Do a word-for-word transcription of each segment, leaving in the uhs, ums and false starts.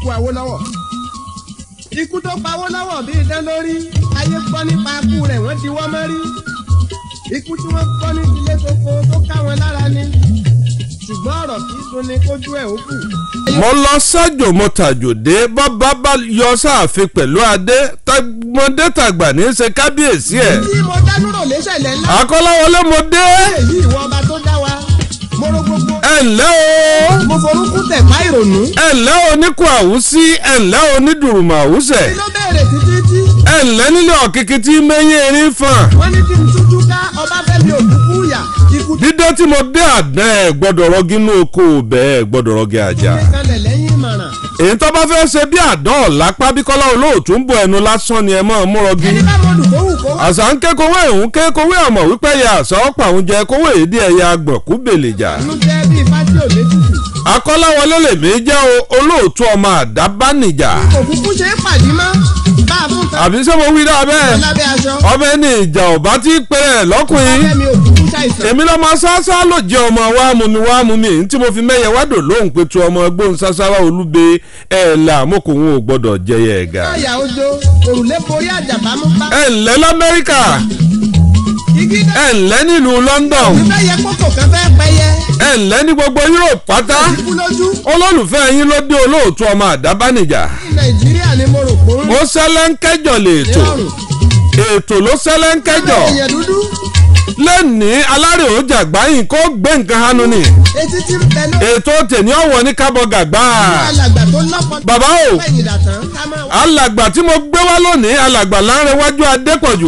ikú Awólọ́wọ̀. Ikú tó pa Awólọ́wọ̀ bí idán lórí ayé gbọ́ nípa ikú rẹ̀ wọ́n ti wọ́ mọ́rí. Ikú tí wọ́n gbọ́ ní ilé koko tó ká wọn lára ni ṣùgbọ́n ọ̀rọ̀ kì í dùn ní kójú ẹ̀ ó kù. mo lọ sájò mo tàjò dé bàbá bá yọ sáàfin pẹ̀lú adé tọmọdé tàgbà ní í ṣe kábíyèsí ẹ̀. tí mo dá dúró léṣẹ̀lẹ̀ ńlá. Akọ́láwọlé mo dé. èyí ìwọ ọba tó dá wa mo ro gbogbo. ẹ ǹlẹ́ o. mo forúkú tẹ̀ pa ìrònú. ẹ ǹlẹ́ o níkù àwùsí ẹ ǹlẹ́ o nídùrùmọ̀ àwùsẹ̀. kí ló bẹ̀rẹ̀ títí tí. ẹ ǹlẹ́ nílé ọ̀kìkì tí mẹ́yìn erin fàn. wọ́n ní kí n tújú ká Ọbáfẹ́mi òkúkú yà. dídé tí mo dé àdán ẹ gbọ́dọ̀ rọgí inú oko bẹ́ẹ̀ gbọ́dọ̀ rọgí ajá. èyí tó bá fẹ́ ṣe bí àdán ọ̀lápá bí Kọ́lá Olóòtú ń bọ ẹnu lásán ni ẹ mọ́ mú rọgí. àṣà ń ké kowé ìhún ké kowé ọmọ wípé ya àṣà ọ̀pọ̀ àwọn jẹ kowé èdè ẹ̀yà àgbọ̀kú bèlèjà. Akọ́láwọlé lèmi jẹ́ Olóòtú ọmọ àdábánijà. òkùnkùn ṣe é pàdé mọ́ àbí ṣé mo wí dáa bẹ́ẹ̀ ọmọ ẹni ìjà ọba tí pẹ́rẹ́ lọ́kùnrin èmi lọ́mọ ṣáṣá ló jẹ́ ọmọ wa mú mi wá mú mi èyí tí mo fi mẹ́yẹ wádò lóhùn pé tu ọmọ gbóhùn ṣáṣáwá olúbe ẹ̀ là mọ́kòhún ò gbọ́dọ̀ jẹyẹ ẹ̀gà. ẹ ǹlẹ́ l'Amẹ́ríkà ẹ ǹlẹ́ nílùú London ẹ ǹlẹ́ ní gbogbo Europe pátá olólùfẹ́ yín ló dé Olóòtú ọmọ àdábánijà ó ṣẹlẹ̀ ń kẹjọ lèètò ètò ló ṣẹlẹ̀ ń kẹjọ lẹ́ni alárè ó jàgbá yìí kó gbé nǹkan hanu ni ètò tèmi ọ̀wọ́ ní kábọ̀ gàgbá bàbá o alàgbà tí mo gbé wá lónìí alàgbà Lárẹ̀wájú Adépọ̀jù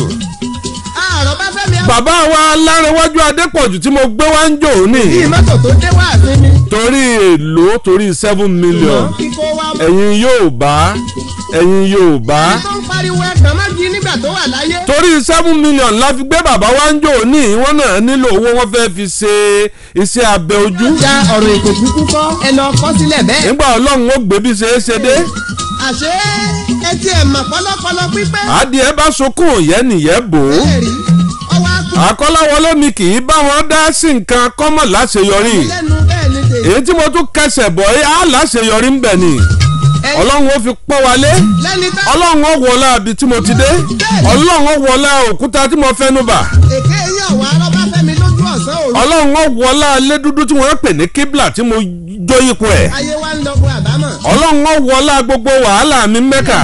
bàbá wa Lárẹ̀wájú Adépọ̀jù tí mo gbé wá ń jò ní torí èlò torí seven million ẹ̀yin Yorùbá ẹ̀yin Yorùbá torí seven million la fi gbé bàbá wa ń jò ní wọ́n náà nílò owó wọ́n fẹ́ fi ṣe iṣẹ́ abẹ ojú. ọ̀rọ̀ èkó kúkú kọ́ ẹ lọ kọ́ sílẹ̀ bẹ́ẹ̀. nígbà Ọlọ́run ó gbé bí ṣe é ṣe dé. àṣé etí ẹ̀ mọ̀ pọ́lọ́pọ́lọ́ pípẹ́. adìẹ bá sunkún òyẹ́ nìyẹn bò ó. Akọ́láwọlé mi kì í bá wọn dá sí nǹkan kọ́mọ̀ láṣeyọrí èyí tí mo tún kẹsẹ̀ bọ̀ ẹ́ á láṣeyọrí ń bẹ̀ ni Ọlọ́run ó fi pọ́n wálé Ọlọ́run ó wọlá àbí tí mo ti dé Ọlọ́run ó wọlá òkúta tí mo fẹ́nu bà Ọlọ́run ó wọlá alẹ́ dúdú tí wọ́n pè ní kíblà tí mo jó ipò ẹ̀ Ọlọ́run ó wọlá gbogbo wàhálà mi Mẹ́kà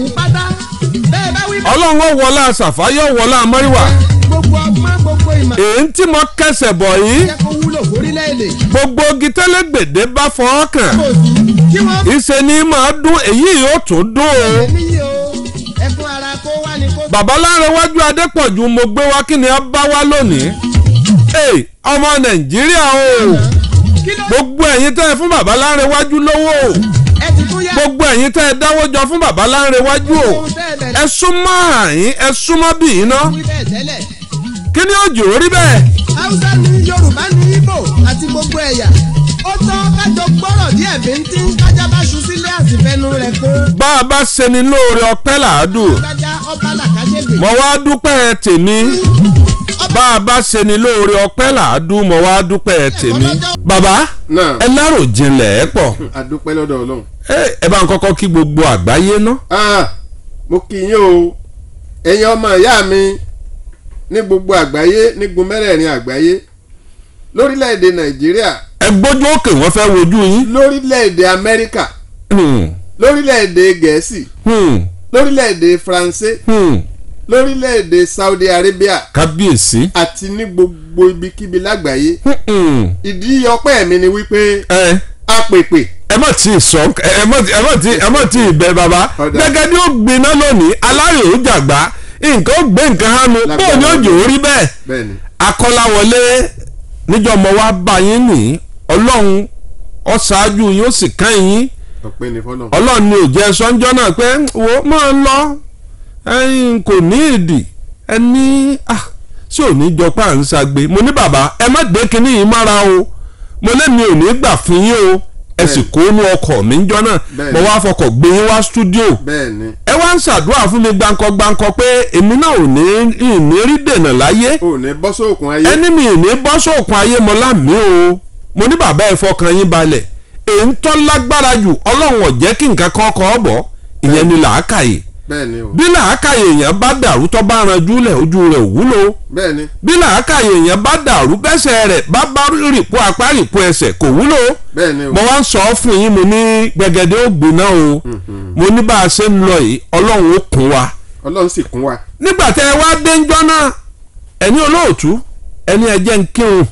Ọlọ́run ó wọlá sàfáyọ̀ wọlá mọ́ríwá èyí tí mo kẹsẹ̀ bọ̀ yìí gbogbo gitẹ́lẹ́gbèdé bá fọwọ́ kàn ìṣe ni máa dún èyí yóò tún dún o. bàbá Lárẹ̀wájú Adépọ̀jù mo gbé wá kí ni a bá wá lónìí. ọmọ Nàìjíríà o gbogbo ẹ̀yin tẹ́ ẹ fún bàbá Lárẹ̀wájú lówó o gbogbo ẹ̀yin tẹ́ ẹ dáwó jọ fún bàbá Lárẹ̀wájú o ẹ súnmọ́ àyín ẹ súnmọ́ bí iná kí ni ó jò rí bẹ́ẹ̀. Haúsá ní Yorùbá ní Ìgbò àti gbogbo ẹ̀yà ó tọ́ kájọ gbọ́rọ̀ díẹ̀ bí ń tí kájá bá ṣu sílé àtìfẹ́nu rẹ̀ kó. bá a bá ṣe ni lóore ọpẹ́ làádùn mo wá dúpẹ́ tèmi bá a bá ṣe ni lóore ọpẹ́ làádùn mo wá dúpẹ́ tèmi. bàbá ẹ lárò jinlẹ̀ ẹ pọ̀. a dúpẹ́ lọ́dọ̀ Ọlọ́run. ẹ bá ń kọ́kọ́ kí gbogbo àgbáyé ná. mo kí yín o ẹ̀yin ọmọ ìyá mi ní gbogbo àgbáyé ní gun mẹ́rẹ̀ẹ̀rin àgbáyé lórílẹ̀‐èdè Nàìjíríà. ẹ gbójú òkè wọ́n fẹ́ wojú yín. lórílẹ̀‐èdè Amẹ́ríkà. Hmm. lórílẹ̀‐èdè Gẹ̀ẹ́sì. Hmm. lórílẹ̀‐èdè Faransé. Hmm. lórílẹ̀‐èdè Saudi Arabia. kábíyèsí. àti ní gbogbo ibikíbi lágbàáyé. Hmm. ìdí ọpẹ́ mi ni wípé. ẹ apèpè. ẹ má tí ì sọ ẹ má tí ẹ má tí ì bẹ bàbá gẹ́gẹ́ bí ó gbiná lónìí Alárè ó jàgbá nǹkan ó gbé nǹkan hánu bó ní òjò orí bẹ́ẹ̀ Akọ́láwọlé níjọ́ mo wá bá yín ní Ọlọ́run ó ṣáájú yín ó sì kàn yín Ọlọ́run ni ò jẹ́ sọ́njọ́ náà pé wo máa ń lọ ẹ̀yin kò ní ìdì ẹni tí ò ní jọ pé à ń ṣàgbé mo ní bàbá ẹ má dé kinní yìí mára o mo lé mi ò ní gbà fún yín o ẹ sì kó inú ọkọ̀ mi njọ́ náà mo wá fọkọ̀ gbé yín wá stúdíò ẹ wá ń ṣàdúrà fún mi gbáǹkọ gbáǹkọ pé èmi náà ò ní ìní rí dènà láyé ẹni mi ìní bọ́ sóòkun ayé mo lámì o mo ní bàbá ẹ fọkàn yín balẹ̀ èyí tó lágbára jù ọlọ́run ò jẹ́ kí nǹkan kan kọ́ ọ bọ̀ ìyẹn ni làákàyè bí làákàyè èèyàn bá dàrú tó bá ranjú lẹ̀ ojú rẹ̀ ò wúlò bí làákàyè èèyàn bá dàrú bẹ́sẹ̀ rẹ̀ bá bá rìpọ̀ apá rìpọ̀ ẹsẹ̀ kò wúlò mo wá ń sọ fún yín mo ní gbẹ̀gẹ̀dẹ̀ ó gbiná o mo ní bá a ṣe ń lọ yìí ọlọ́run ó kún wa ọlọ́run sì kún wa. nígbà tẹ́ ẹ wá dé ńjọ́ náà ẹni olóòtú ẹni ẹ jẹ́ ń kírun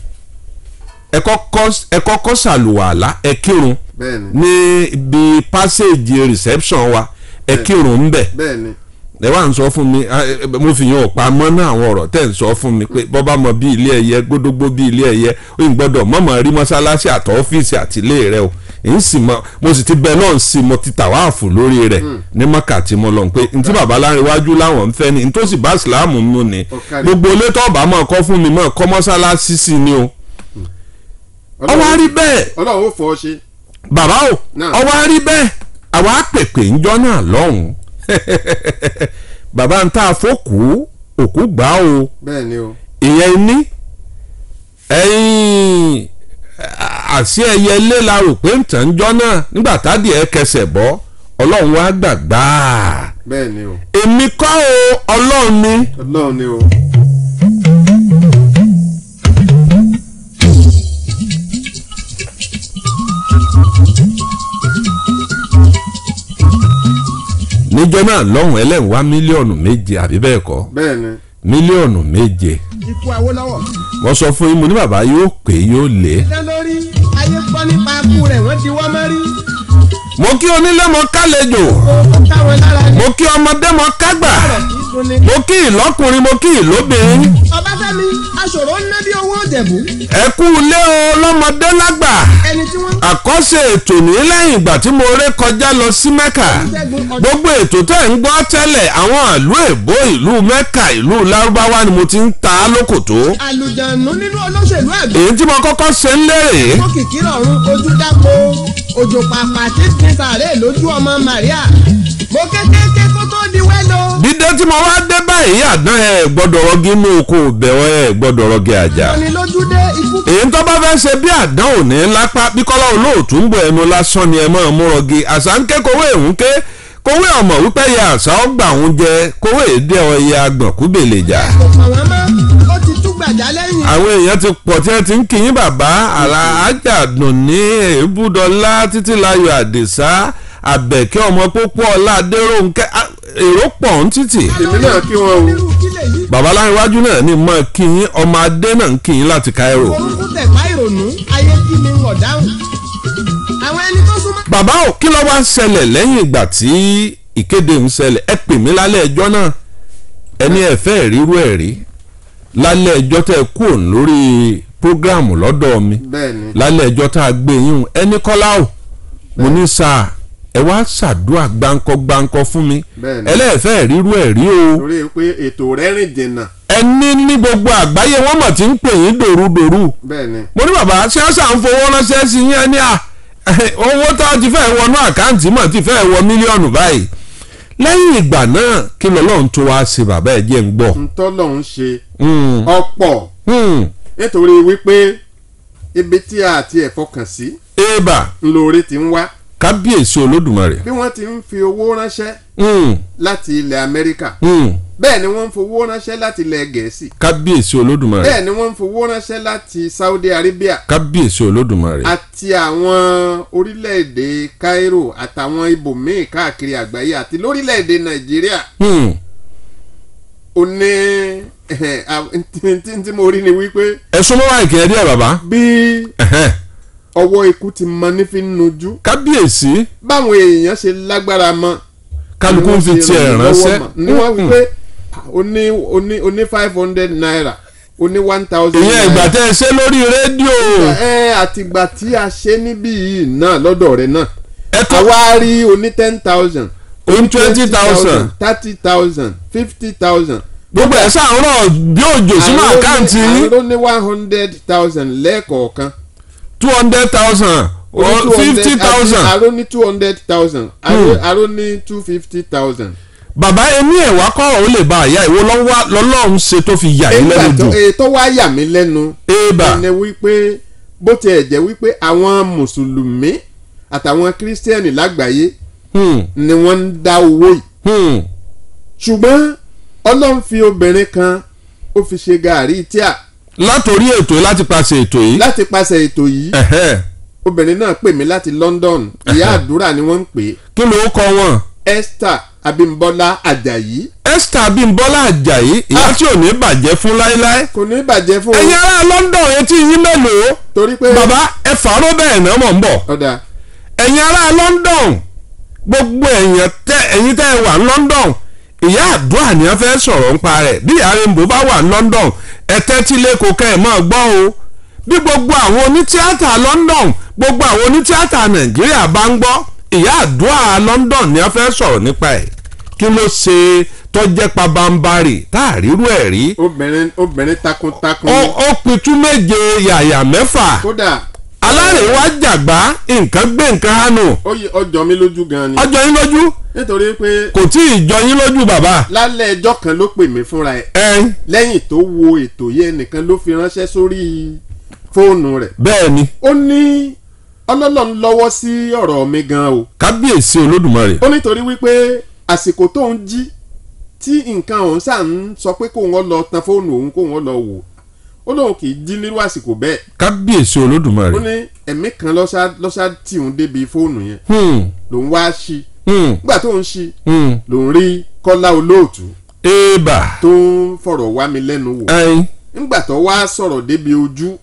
ẹ kọ́kọ́ ṣàlùwàlá ẹ kírun ní ibi passage reception wa ẹ kírun ń bẹ̀ ẹ wá ń sọ fún mi mo fi yan ọ̀pá mọ́ náà àwọn ọ̀rọ̀ tẹ̀ ń sọ fún mi pé bọ́bá mọ bí ilé ẹyẹ gbódógbó bí ilé ẹyẹ ó ń gbọ́dọ̀ mọ̀mọ́ rí mọ́sálásí àtọ́ ọ́fíìsì àti ilé rẹ o èyí sì mọ mo sì ti bẹ náà sí mo ti tàwáàfù lórí rẹ ní mọ́kà tí mo lọ pé ntí bàbá láríwájú láwọn ń fẹ́ ni ntòsí bá ìsìláàmù mú ni gbogbo ilé tó bá mọ̀ kọ́ fún mi mọ̀ kọ́ mọ́sálásí sí ni o ọwọ́ á rí bẹ́ẹ̀ ọlọ́run ó fọ́ ṣe bàbá o ọwọ́ á rí bẹ́ẹ̀ àwa pèpè ńjọ́ náà lọ́hùn bàbá ń tà fókù òkú gbà o ìyẹn ní ẹ̀yìn àṣì ẹyẹ ilé la rò pé ń tàn jọ náà nígbà tádì ẹ kẹsẹ̀ bọ́ ọlọ́run wá gbàgbà èmi kọ́ o ọlọ́run ni. ọlọ́run ni o. níjọ́ náà lọ́hùn ẹlẹ́rìn wá mílíọ̀nù méje àbí bẹ́ẹ̀ kọ́ mílíọ̀nù méje. ikú Awólọ́wọ̀. wọ́n sọ fún yín mo ní bàbá yóò pé yóò lé. ìdá lórí ayé gbọ́ nípa ikú rẹ̀ wọ́n ti wọ́n mẹ́rí. mo kí onílé mọ kálejò mo kí ọmọdé mọ kágbà mo kí ìlọ́kùnrin mo kí ìlóbìnrin. Ọbáfẹ́mi aṣòro ń ná bí owó Ìjẹ̀bú. ẹ kú ilé o lọ́mọdé lágbà. ẹni tí wọ́n. àkọ́ṣe ètò ní lẹ́yìn ìgbà tí mo ré kọjá lọ sí Mẹ́kà gbogbo ètò tẹ̀ ń gbọ́ tẹ́lẹ̀ àwọn ìlú èbó ìlú Mẹ́kà ìlú Lárúbáwá ni mo ti ń ta lókòtó. àlùjànnú nínú olóṣèlú àgbẹ̀. èyí tí mo kọ́kọ́ ṣe ń lérè. ó kìkì rọrùn ojú dáko òjò pàpà tí ti sàré lójú ọmọ Màríà mo kékeré kó tó di wẹ́lò. dídé tí mo wá dé báyìí àdán ẹ gbọ́dọ̀ rọgí inú oko bẹ̀wọ̀ ẹ gbọ́dọ̀ rọgí àjà. èyí tó bá fẹ́ ṣe bí àdán ò ní lápá bí kọ́lá olóòtú ń bọ̀ ẹnu lásán ni ẹ máa mú rọgí àṣà ń ké kówé ìhún ké kówé ọmọ wípé ya àṣà ọgbà òun jẹ kówé èdè ọyẹ agbọ̀n kúbèlè jà. àwọn èèyàn ti pọ̀ tí wọ́n ti ń kíyìn bàbá àjàdùn ní èébúdọ́lá títílayọ̀ àdìsá àbẹ̀kẹ́ ọmọ pópó ọlá adéròǹkẹ́ èrò pọ̀ ń títì. èmi náà kí wọn o. bàbá láríwájú náà ní mọ́ kíyìn ọmọ adé náà ń kíyìn láti Cairo. orúkú tẹ̀pá ìrònú ayé kí mi wọ̀ dáhùn. àwọn ẹni tó súnmọ́. bàbá ò kí ló wá ń ṣẹlẹ̀ lẹ́yìn ìgbà tí ìkéde ń ṣẹlẹ̀ ẹ pè mí lálẹ́ ẹjọ́ náà ẹni ẹ fẹ́ ríru ẹ̀ rí lálẹ́ ẹjọ́ tẹ́ kú òun lórí prógráàmù lọ́dọ̀ mi lálẹ́ ẹjọ́ tá a gbé yín ẹni kọ́lá ò mo ní sáà ẹ wá ṣàdúrà gbáǹkọ gbáǹkọ fún mi ẹlẹ́ẹ̀fẹ́ ríru ẹ̀ rí o. torí pé ètò rẹ̀ rìn jìnnà. ẹni ní gbogbo àgbáyé wọn mọ̀ tí ń pè yín dòrúdòrú. mo ní bàbá ṣé wọ́n ṣàn fowó ránṣẹ́ sí yín ẹni à owó tó ti fẹ́ wọnú àkáǹtì mọ̀ ti fẹ́ wọ mílíọ̀nù báyìí. lẹ́yìn ìgbà náà kí lọ́lọ́run tó wá ṣe bàbá ẹ̀ jẹ́ ń gbọ́. ntọ́lọ́run ṣe ọ̀pọ̀ nítorí wípé ibi tí a ti ẹ̀ fọkàn sí. ébà ńlọrẹ ti ń wá. kábíyèsí olódùmarè. bí wọ́n ti ń fi owó ránṣẹ́ láti ilẹ̀ Amẹ́ríkà bẹ́ẹ̀ ni wọ́n ń fowó ránṣẹ́ láti ilẹ̀ Gẹ̀ẹ́sì. kábíyèsí olódùmarè. bẹ́ẹ̀ ni wọ́n ń fowó ránṣẹ́ láti Saudi Arabia. kábíyèsí olódùmarè. àti àwọn orílẹ̀-èdè Cairo àtàwọn ibòmíì káàkiri àgbáyé àti lórílẹ̀-èdè Nàìjíríà. ó ní tí mo rí ni wípé. ẹ̀sùn mọ́wá ìkẹyẹ díẹ̀ bàbá. bí ọwọ́ ikú ti mọ ní fi ń nojú. kábíyèsí. báwọn èèyàn ṣe lágbára mọ́. kálukú ń fi tiẹ̀ ránṣẹ́. ni wọ́n wí pé o ní o ní o ní five hundred naira o ní one thousand naira. ìyẹn ìgbà tẹ́ ẹ ṣe lórí rédíò. ẹ àtìgbà tí a ṣe níbí yìí náà lọ́dọ̀ rẹ̀ náà. ẹ tó àwa rí o ní ten thousand. o ní twenty thousand. thirty thousand fifty thousand. gbogbo ẹ̀ sáà ń rọ̀ bí òjò sínú àkáǹtì. àwọn ló ní one hundred thousand lẹ́ẹ̀kọ̀ọ̀kan. two hundred thousand or fifty thousand. àrò ní two hundred thousand àrò ní two fifty thousand. bàbá ẹni ẹ̀ wá kọ́ ọ̀ lè ba àyà ìwo lọ́lọ́run ṣe tó fi yà yín lẹ́nu jù. ètò wa yà mí lẹ́nu. eba ẹni wípé bó tiẹ̀ jẹ́ wípé àwọn mùsùlùmí àtàwọn kírísítẹ́nì lágbàáyé ni wọ́n ń dá owó yìí ṣùgbọ́n ọlọ́run fi obìnrin kan ó fi ṣe gàárì tíà. látòrí ètò láti pàṣẹ ètò yìí. láti pàṣẹ ètò yìí obìnrin náà pè mí láti London ìyá àdúrà ni wọ́n ń pè é. kí ló kọ wọn. Esther Abímbọ́lá Àjàyí. Esther Abímbọ́lá Àjàyí ìyá tí ò ní bàjẹ́ fún láéláé. kò ní bàjẹ́ fún. ẹ̀yin ará London etí yín mélòó. torí pé bàbá ẹ fàárọ̀ bẹ́ẹ̀ náà mọ̀ ń bọ̀. ọ̀dà. ẹ̀yin ará London gbogbo ẹ̀yin tẹ ẹ̀yin tẹ́ ẹ wà ní London ìyá àdúrà ni wọ́n fẹ́ sọ̀rọ̀ nípa rẹ̀ bí ìyá Rainbow bá wà ní London ẹ tẹ́tí lẹ́kọ̀ọ́ kẹ́ ẹ̀ máa gbọ́ o bí gbogbo àwọn onítíátà London gbogbo àwọn onítíátà Nàìjíríà bá ń gbọ́ ìyá àdúrà London ni wọ́n fẹ́ sọ̀rọ̀ nípa ẹ̀ kí ló ṣe tọ́jẹ́ pabambarì tá a rírú ẹ̀ rí. obìnrin obìnrin takuntakun. ó ó pitú méje yàyà mẹ́fà. kódà alárèéwá jàgbá nǹkan gbé nǹkan hànú. ọjọ́ mi lójú gan ni. ọjọ́ yín lójú. nítorí pé. kò tí ì jọ yín lójú bàbá. lálẹ́ ẹjọ́ kan ló pè mí fúnra ẹ̀. ẹ. lẹ́yìn tó wo ètò yẹn nìkan ló fi ránṣẹ́ sórí fóònù rẹ̀. bẹ́ẹ̀ ni. ó ní ọlọ́lọ́run lọ́wọ́ sí ọ̀rọ̀ mi gan o. kábíyèsí olódùmarè. ó nítorí wípé àsìkò tó ń jí tí nǹkan ọ̀hún ṣáà ń sọ pé kóun lọ tan fóònù òun kóun lọ wò ó lóun kì í jí nírú àsìkò bẹ́ẹ̀. kábíyèsí olódùmarè. ó ní ẹ̀mí kan lọ́ṣà tí òun débi fóònù yẹn. lòun wá ṣí. nígbà tó ń ṣí. lòun rí Kọ́lá Olóòtú. ébà. tó ń fọ̀rọ̀ wá mi lẹ́nu wò. nígbà tó wá sọ̀rọ̀ débi ojú.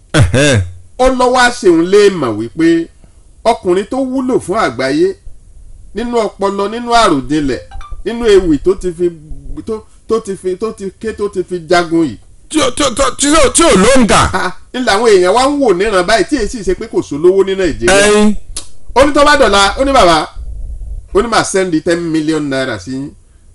ó lọ́wọ́ àṣeun lè mọ̀ wípé ọkùnrin tó wúlò fún àgbáyé nínú ọpọlọ nínú àròjinlẹ̀ nínú ewì tó ti fi tó tó ti fi tó ti ké tó ti fi jagun yìí. tí ò tí ò tí ò tí ò ló ń kà. ní làwọn èèyàn wá ń wò níran báyìí tí èsì ṣe pé kò sólówó ní Nàìjíríà. ó ní tó bá dọ̀la ó ní bàbá ó ní máa sẹ́ndì ten million naira sí yín.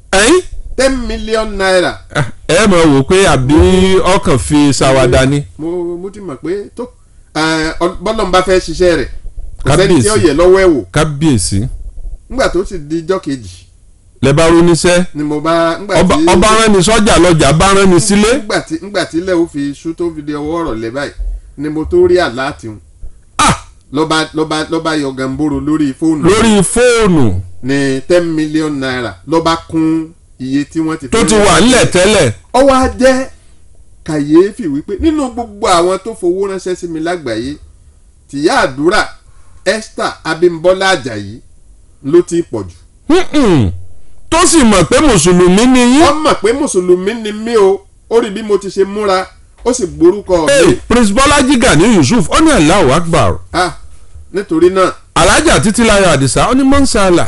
ten million naira. ẹ mọ̀ wò pé àbí ọkàn fi ṣàwádà ni. mo mo ti mọ̀ pé tó bọ́lọ̀ ń bá fẹ́ ṣiṣẹ́ rẹ̀ kò sẹ́ni tí ó yẹ lọ́wọ́ ẹ̀ wò. kábíyèsí. nígbà tó sì di ijọ́ kejì. lẹ bá ronú iṣẹ́. ni mo bá. ọba rán ni sọ́jà lọ́jà bá rán ni sílé. nígbà tí nígbà tí ilẹ̀ ó fi iṣu tó fi di ọwọ́ ọ̀rọ̀ lẹ́ báyìí ni mo tó rí àláàtì wọn. lọ́ba lọ́ba lọ́ba yọ gàmbóró lórí fóònù. lórí fóònù. ní ten million naira lọ́ba kún iye tí wọ́n ti fi. tó ti wà nílẹ̀ tẹ́lẹ̀. ó wá jẹ́ kàyéfì wípé nínú gbogbo àwọn tó fowó ránṣẹ́ sí mi lágbàáyé tìyá àdúrà Esther Abímbọ́lá Àjàyí ló ti pọ̀ jù. tó sì mọ̀ pé mùsùlùmí ni yín. wọ́n mọ̀ pé mùsùlùmí ni mí o ó rí bí mo ti ṣe múra ó sì gborúkọ mi. Prince Bọ́lájí Gani Yusuf ó ní Allahu Akbar. ah nítorí náà. Alájà Títílayọ̀ Àdìsá ó ní mọ́nsálà.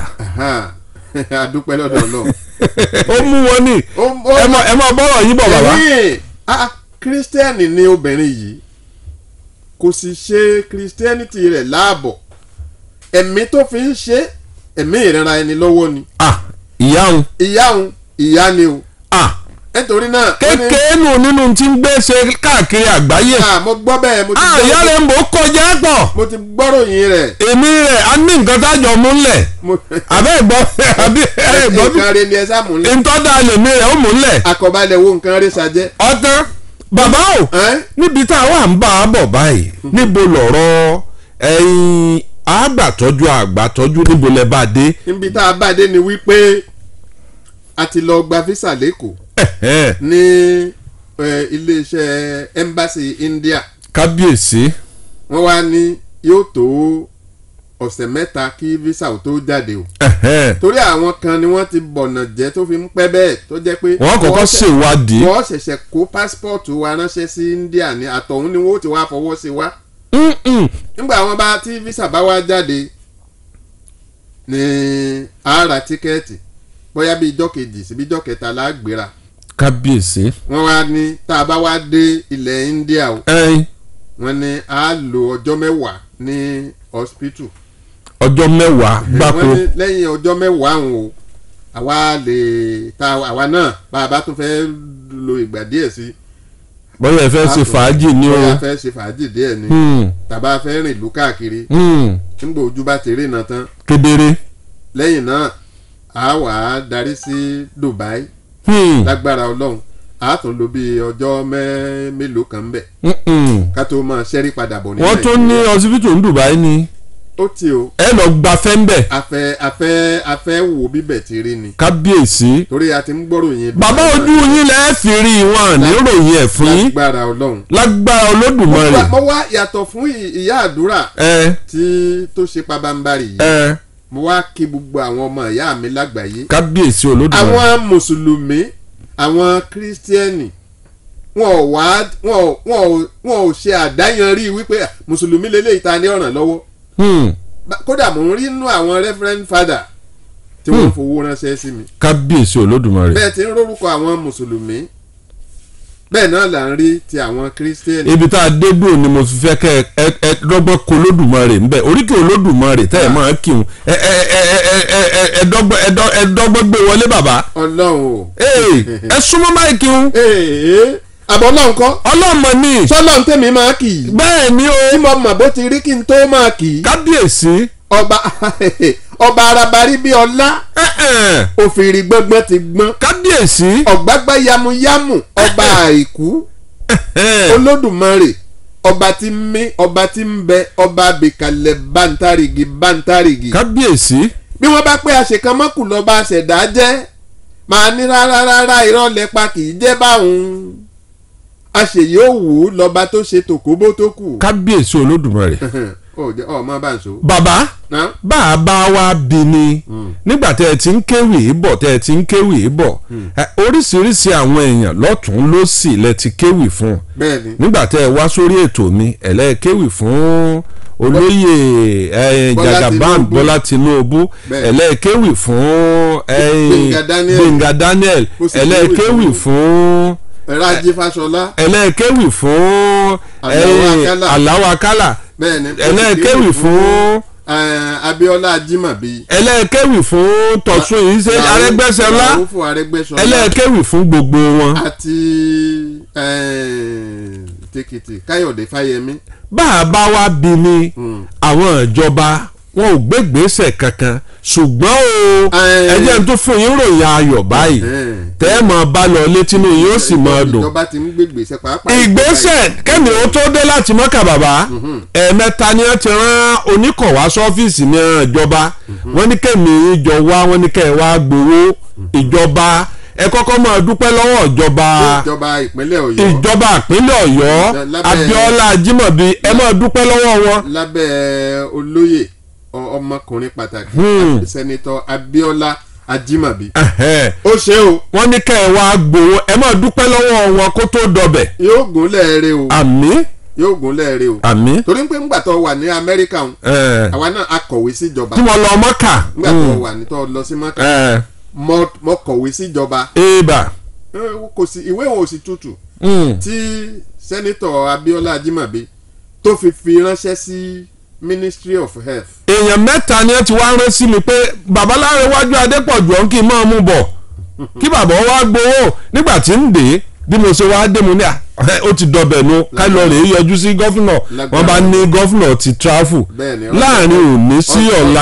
àdúpẹ́ lọ́dọ̀ náà. ó mú wọn ní ẹ máa bọ́rọ̀ yín bọ̀ bàbá. ah kírísítẹ́nì ni obìnrin yìí kò sì ṣe kírísítẹ́nìtì rẹ̀ láàbọ̀ ẹ̀mí tó fi ń ṣe ẹ̀mí ìrẹ́ra ẹni lọ́wọ́ ni. ah ìyá òun. ìyá òun ìyá ni o. ah nítorí náà. kékeré nù nínú tí ń gbé ṣe káàkiri àgbáyé. ah mo gbọ́ bẹ́ẹ̀ mo ti gbọ́. ah ìyá rẹ̀ ń bò kọjá pọ̀. mo ti gbọ́ròyìn rẹ̀. èmi rẹ̀ a ní nǹkan tájọ múlẹ̀. àbẹ́ ìgbọ́ àbí ẹ̀ gbọ́ bí. nǹkan rẹ̀ ni ẹ sá múlẹ̀. ntọ́da lèmi rẹ̀ ó múlẹ̀. àkọ́balẹ̀ wo nǹkan rẹ̀ ṣàjẹ́. ọ̀tán bàbá o níbi tá a wà ń bá a bọ̀ báyìí níbo lọ̀rọ̀ ẹ̀yin àgbàtọ́jú àgbàtọ́jú níbo lẹ bá dé. níbi tá a bá dé ni wípé a ti lọ gba visa lẹ́kọ̀ọ́ ní iléeṣẹ́ embassy India. kábíyèsí. wọ́n wá ní yóò tó ọ̀sẹ̀ mẹ́ta kí visa ò tó jáde o. torí àwọn kan ni wọ́n ti bọ̀nà jẹ́ tó fi ń pẹ́ bẹ́ẹ̀ tó jẹ́ pé. wọ́n kọ́kọ́ ṣèwádìí. wọ́n ṣẹ̀ṣẹ̀ kó pásítọ̀tù wa ránṣẹ́ sí India ní àtọ̀hún ni wọ́n ti wá fọwọ́ sí wa. nígbà wọn bá tí visa bá wá jáde ní a ra tíkẹ́ẹ̀tì bóyá bí ijọ́ kejì síbi ijọ́ kẹta la gbéra. kábíyèsí. wọ́n wá ní tá a bá wá dé ilẹ̀ India o. wọ́n ní a lò ọjọ́ mẹ́wàá ní hospital. ọjọ́ mẹ́wàá gbáko. wọ́n ní lẹ́yìn ọjọ́ mẹ́wàá àwọn o àwa lè ta àwa náà bá a bá tún fẹ́ lo ìgbà díẹ̀ sí. bóyá ẹ fẹ́ ṣe fàájì ni o. bóyá ẹ fẹ́ ṣe fàájì díẹ̀ ni. tàbá fẹ́ rìn ìlú káàkiri. nígbà ojú bá ti rí iná tán. kedere. lẹ́yìn náà a wà á darí sí Dubai. lágbára Ọlọ́run a tún lò bí ọjọ́ mélòó kan bẹ̀. ká tó máa ṣẹ́rí padà bọ̀ ní Nàìjíríà. wọ́n tún ní ọsibítù ní Dubai ni. ó ti o. ẹ lọ gba fẹ́ ń bẹ̀. afẹ́ afẹ́ afẹ́ wo bíbẹ̀ ti rí ni. kábíyèsí. torí a ti ń gbọ́rò yẹn. bàbá ojú yín lẹ́ fi rí wọn ní ròyìn ẹ̀ fún yín. lágbára ọlọ́run. lágbára olódùmarè. mo wá yàtọ̀ fún ìyá àdúrà. tí tó ṣe pabambarì yìí. mo wá kí gbogbo àwọn ọmọ ìyá mi lágbàáyé. kábíyèsí olódùmarè. àwọn mùsùlùmí àwọn kírísítíẹ́nì wọn ò wá wọn ò wọn ò wọn ò ṣe àdáyanrí wípé mùsùlùmí lélẹ́yìí ta ní ọ̀ràn lọ́wọ́. kódà mò ń rí inú àwọn reverend father tí wọ́n fowó ránṣẹ́ sí mi. kábíyèsí olódùmarè. bẹ́ẹ̀ ti ń rórúkọ àwọn mùsùlùmí bẹ́ẹ̀ náà là ń rí ti àwọn kírísítẹ́nì. ibi tá a dé dùn ni mo fi fẹ́ kẹ́ ẹ ẹ dọ́gbọ́n kó olódùmarè ńbẹ oríkì olódùmarè tẹ́ ẹ máa kí un ẹ ẹ ẹ ẹ ẹ ẹ dọ́gbọ́n ẹ dọ́gbọ́n gbé wọlé bàbá. ọlọ́run o. ẹ súnmọ́ máìkì un. àbọ̀ ọlọ́run kọ́. ọlọ́run mọ̀ ní. sọ́lọ́run tèmi máa kì í. bẹ́ẹ̀ ni o. tí mo mọ̀ bó ti rí kí n tó máa kì í. kábíyèsí. ọba ọba arabarí bíi ọlá. òfìrí gbọ́ngbọ́n ti gbọ́n. kábíyèsí. ọ̀gbágbá yamuyamu ọba àìkú. olódùmarè ọba tí ń mí ọba tí ń bẹ ọba àbíkalẹ̀ bántárìgì bántárìgì. kábíyèsí. bí wọ́n bá pé àṣekàn mọ́kù lọ́ba àṣẹ̀dá jẹ́ màá ní rárá rárá irọ́ lẹ́pa kì í jẹ́ báwọn àṣeyìí ò wù ú lọ́ba tó ṣe tòkóbó tó kù. kábíyèsí olódùmarè. ọ má bá ń so. bàbá bàbá wa bí ni nígbà tẹ́ ẹ ti ń kéwì bọ̀ tẹ́ ẹ ti ń kéwì bọ̀ oríṣiríṣi àwọn èèyàn lọ́tún lósì lẹ ti kéwì fún nígbà tẹ́ ẹ wá sórí ètò mi ẹ lẹ kéwì fún olóyè Jagaban Bọ́lá Tinubu ẹ lẹ kéwì fún Gbénga Daniel ẹ lẹ kéwì fún Rájí Fáṣọlá ẹ lẹ kéwì fún Alao Akala ẹlẹ́ẹ̀kẹ́wì fún Abíọ́lá Ajímọ̀bí ẹlẹ́ẹ̀kẹ́wì fún Tọ̀sún yìí ṣe Arẹ́gbẹ́ṣọlá ẹlẹ́ẹ̀kẹ́wì fún gbogbo wọn. àti tèkìtì Káyọ̀dé Fáyẹmí. bá a bá wá bí ni àwọn ìjọba wọn ò gbégbèsè kankan ṣùgbọ́n o ẹjẹ́ tó fún yín ròyìn ayọ̀ báyìí tẹ́ ẹ máa bá lọ létí ní yóò sì máa dùn. ìjọba ti ń gbégbèsè pàápàá. ìgbésẹ̀ kẹ́mi ó tó dé láti Mọ́kà bàbá ẹ̀ẹ̀mẹ́ta ni wọ́n ti rán oníkọ̀wá sọ́fíìsì ní ìjọba wọ́n ní kẹ́mi ìjọ wá wọ́n ní kẹ́ ẹ wá gbowó ìjọba ẹ kọ́kọ́ máa dúpẹ́ lọ́wọ́ ìjọba ìjọba ìpínlẹ̀ Ọ̀yọ́ ìjọba ìpínlẹ̀ Ọ̀yọ́ Abíọ́lá Ajímọ̀bí ẹ máa dúpẹ́ lọ́wọ́ wọn. lábẹ́ olóyè ọmọkùnrin pàtàkì sẹ́nitọ́ Abíọ́lá Ajímọ̀bí. ó ṣe o. wọ́n ní kẹ́ ẹ wá gbowó ẹ máa dúpẹ́ lọ́wọ́ wọn kó tó dọbẹ̀. yóò gún lẹ́ẹ̀rẹ́ o. àmín. yóò gún lẹ́ẹ̀rẹ́ o. àmín. torí pé ńgbà tó wà ní Amẹ́ríkà àwa náà akọ̀wé síjọba. tí mo lọ Mọ́kà. ńgbà tó wà ní tó lọ sí Mọ́kà. mo kọ̀wé síjọba. eba. kò sí ìwé òun ò sì tutù. tí sẹ́nitọ́ Abíọ́lá Ajímọ̀bí tó fi fi ránṣẹ́ sí Ministry of Health. èèyàn mẹ́ta ni ẹ ti wá rán sí mi pé babaláréwájú Adépọ̀jù ọ̀hún kì í máa mú bọ̀ kí bàbá wá gbowó nígbà tí ń dé bí mo ṣe wá dé mo ní à ó ti dọbẹ̀ nu ká lọ rèé yọjú sí gọ́fúnà wọ́n bá ní gọ́fúnà ti tráfù láàrin òní sí ọ̀la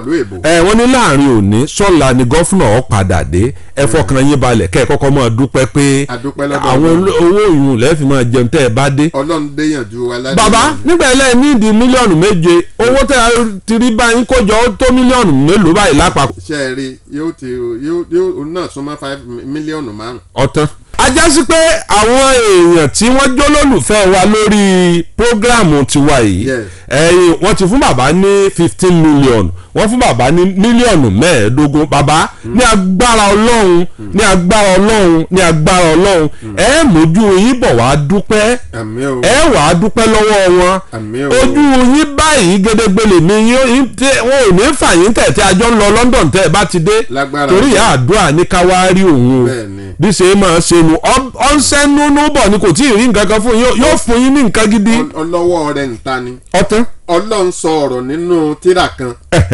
ẹ wọ́n ní láàrin òní sọ́la ni gọ́fúnà ọ̀ padà dé ẹ fọkàn yín balẹ̀ kẹ́ ẹ kọ́kọ́ máa dúpẹ́ pé àwọn owó ìyún lẹ́ẹ̀fì máa jẹun tẹ́ ẹ bá dé. Ọlọ́run déyànjú aládé. bàbá nígbà ẹlẹ́yìn ní ìdí mílíọ̀nù méje owó tẹ́ ẹ ti rí báyìí kójọ tó mílíọ̀nù mélòó báyìí lápapọ̀. ṣe é rí yóò ti yóò yóò náà súnmọ́ five mílíọ̀nù márùn. ọ̀tán ajá sí pé àwọn èèyàn tí wọ́n jólólùfẹ́ wa lórí prógráàmù tiwa yìí ẹ̀yìn wọ́n ti fún bàbá ní fifteen million wọ́n fún bàbá ní mílíọ̀nù mẹ́ẹ̀ẹ́dógún bàbá ní agbára ọlọ́run ní agbára ọlọ́run ní agbára ọlọ́run ẹ mójú yín bọ̀ wá dúpẹ́ ẹ wà á dúpẹ́ lọ́wọ́ wọn ojú yín báyìí gédégbélé mi yín wọn ò ní fàyín tẹ̀ tí ajọ́ ń lọ London tẹ́ ẹ bá ti dé torí àdúrà ní ká wá rí òun o bí ṣe máa ṣe nu ọ̀nsẹ́ nínú bọ̀ ni kò tí ì rí nǹkan kan fún yín yóò fún yín ní nǹkan gidi. ọlọ́wọ́ rẹ̀ ń ta ni. ọtán. Ọlọ́run sọ ọ̀rọ̀ nínú tírà kan.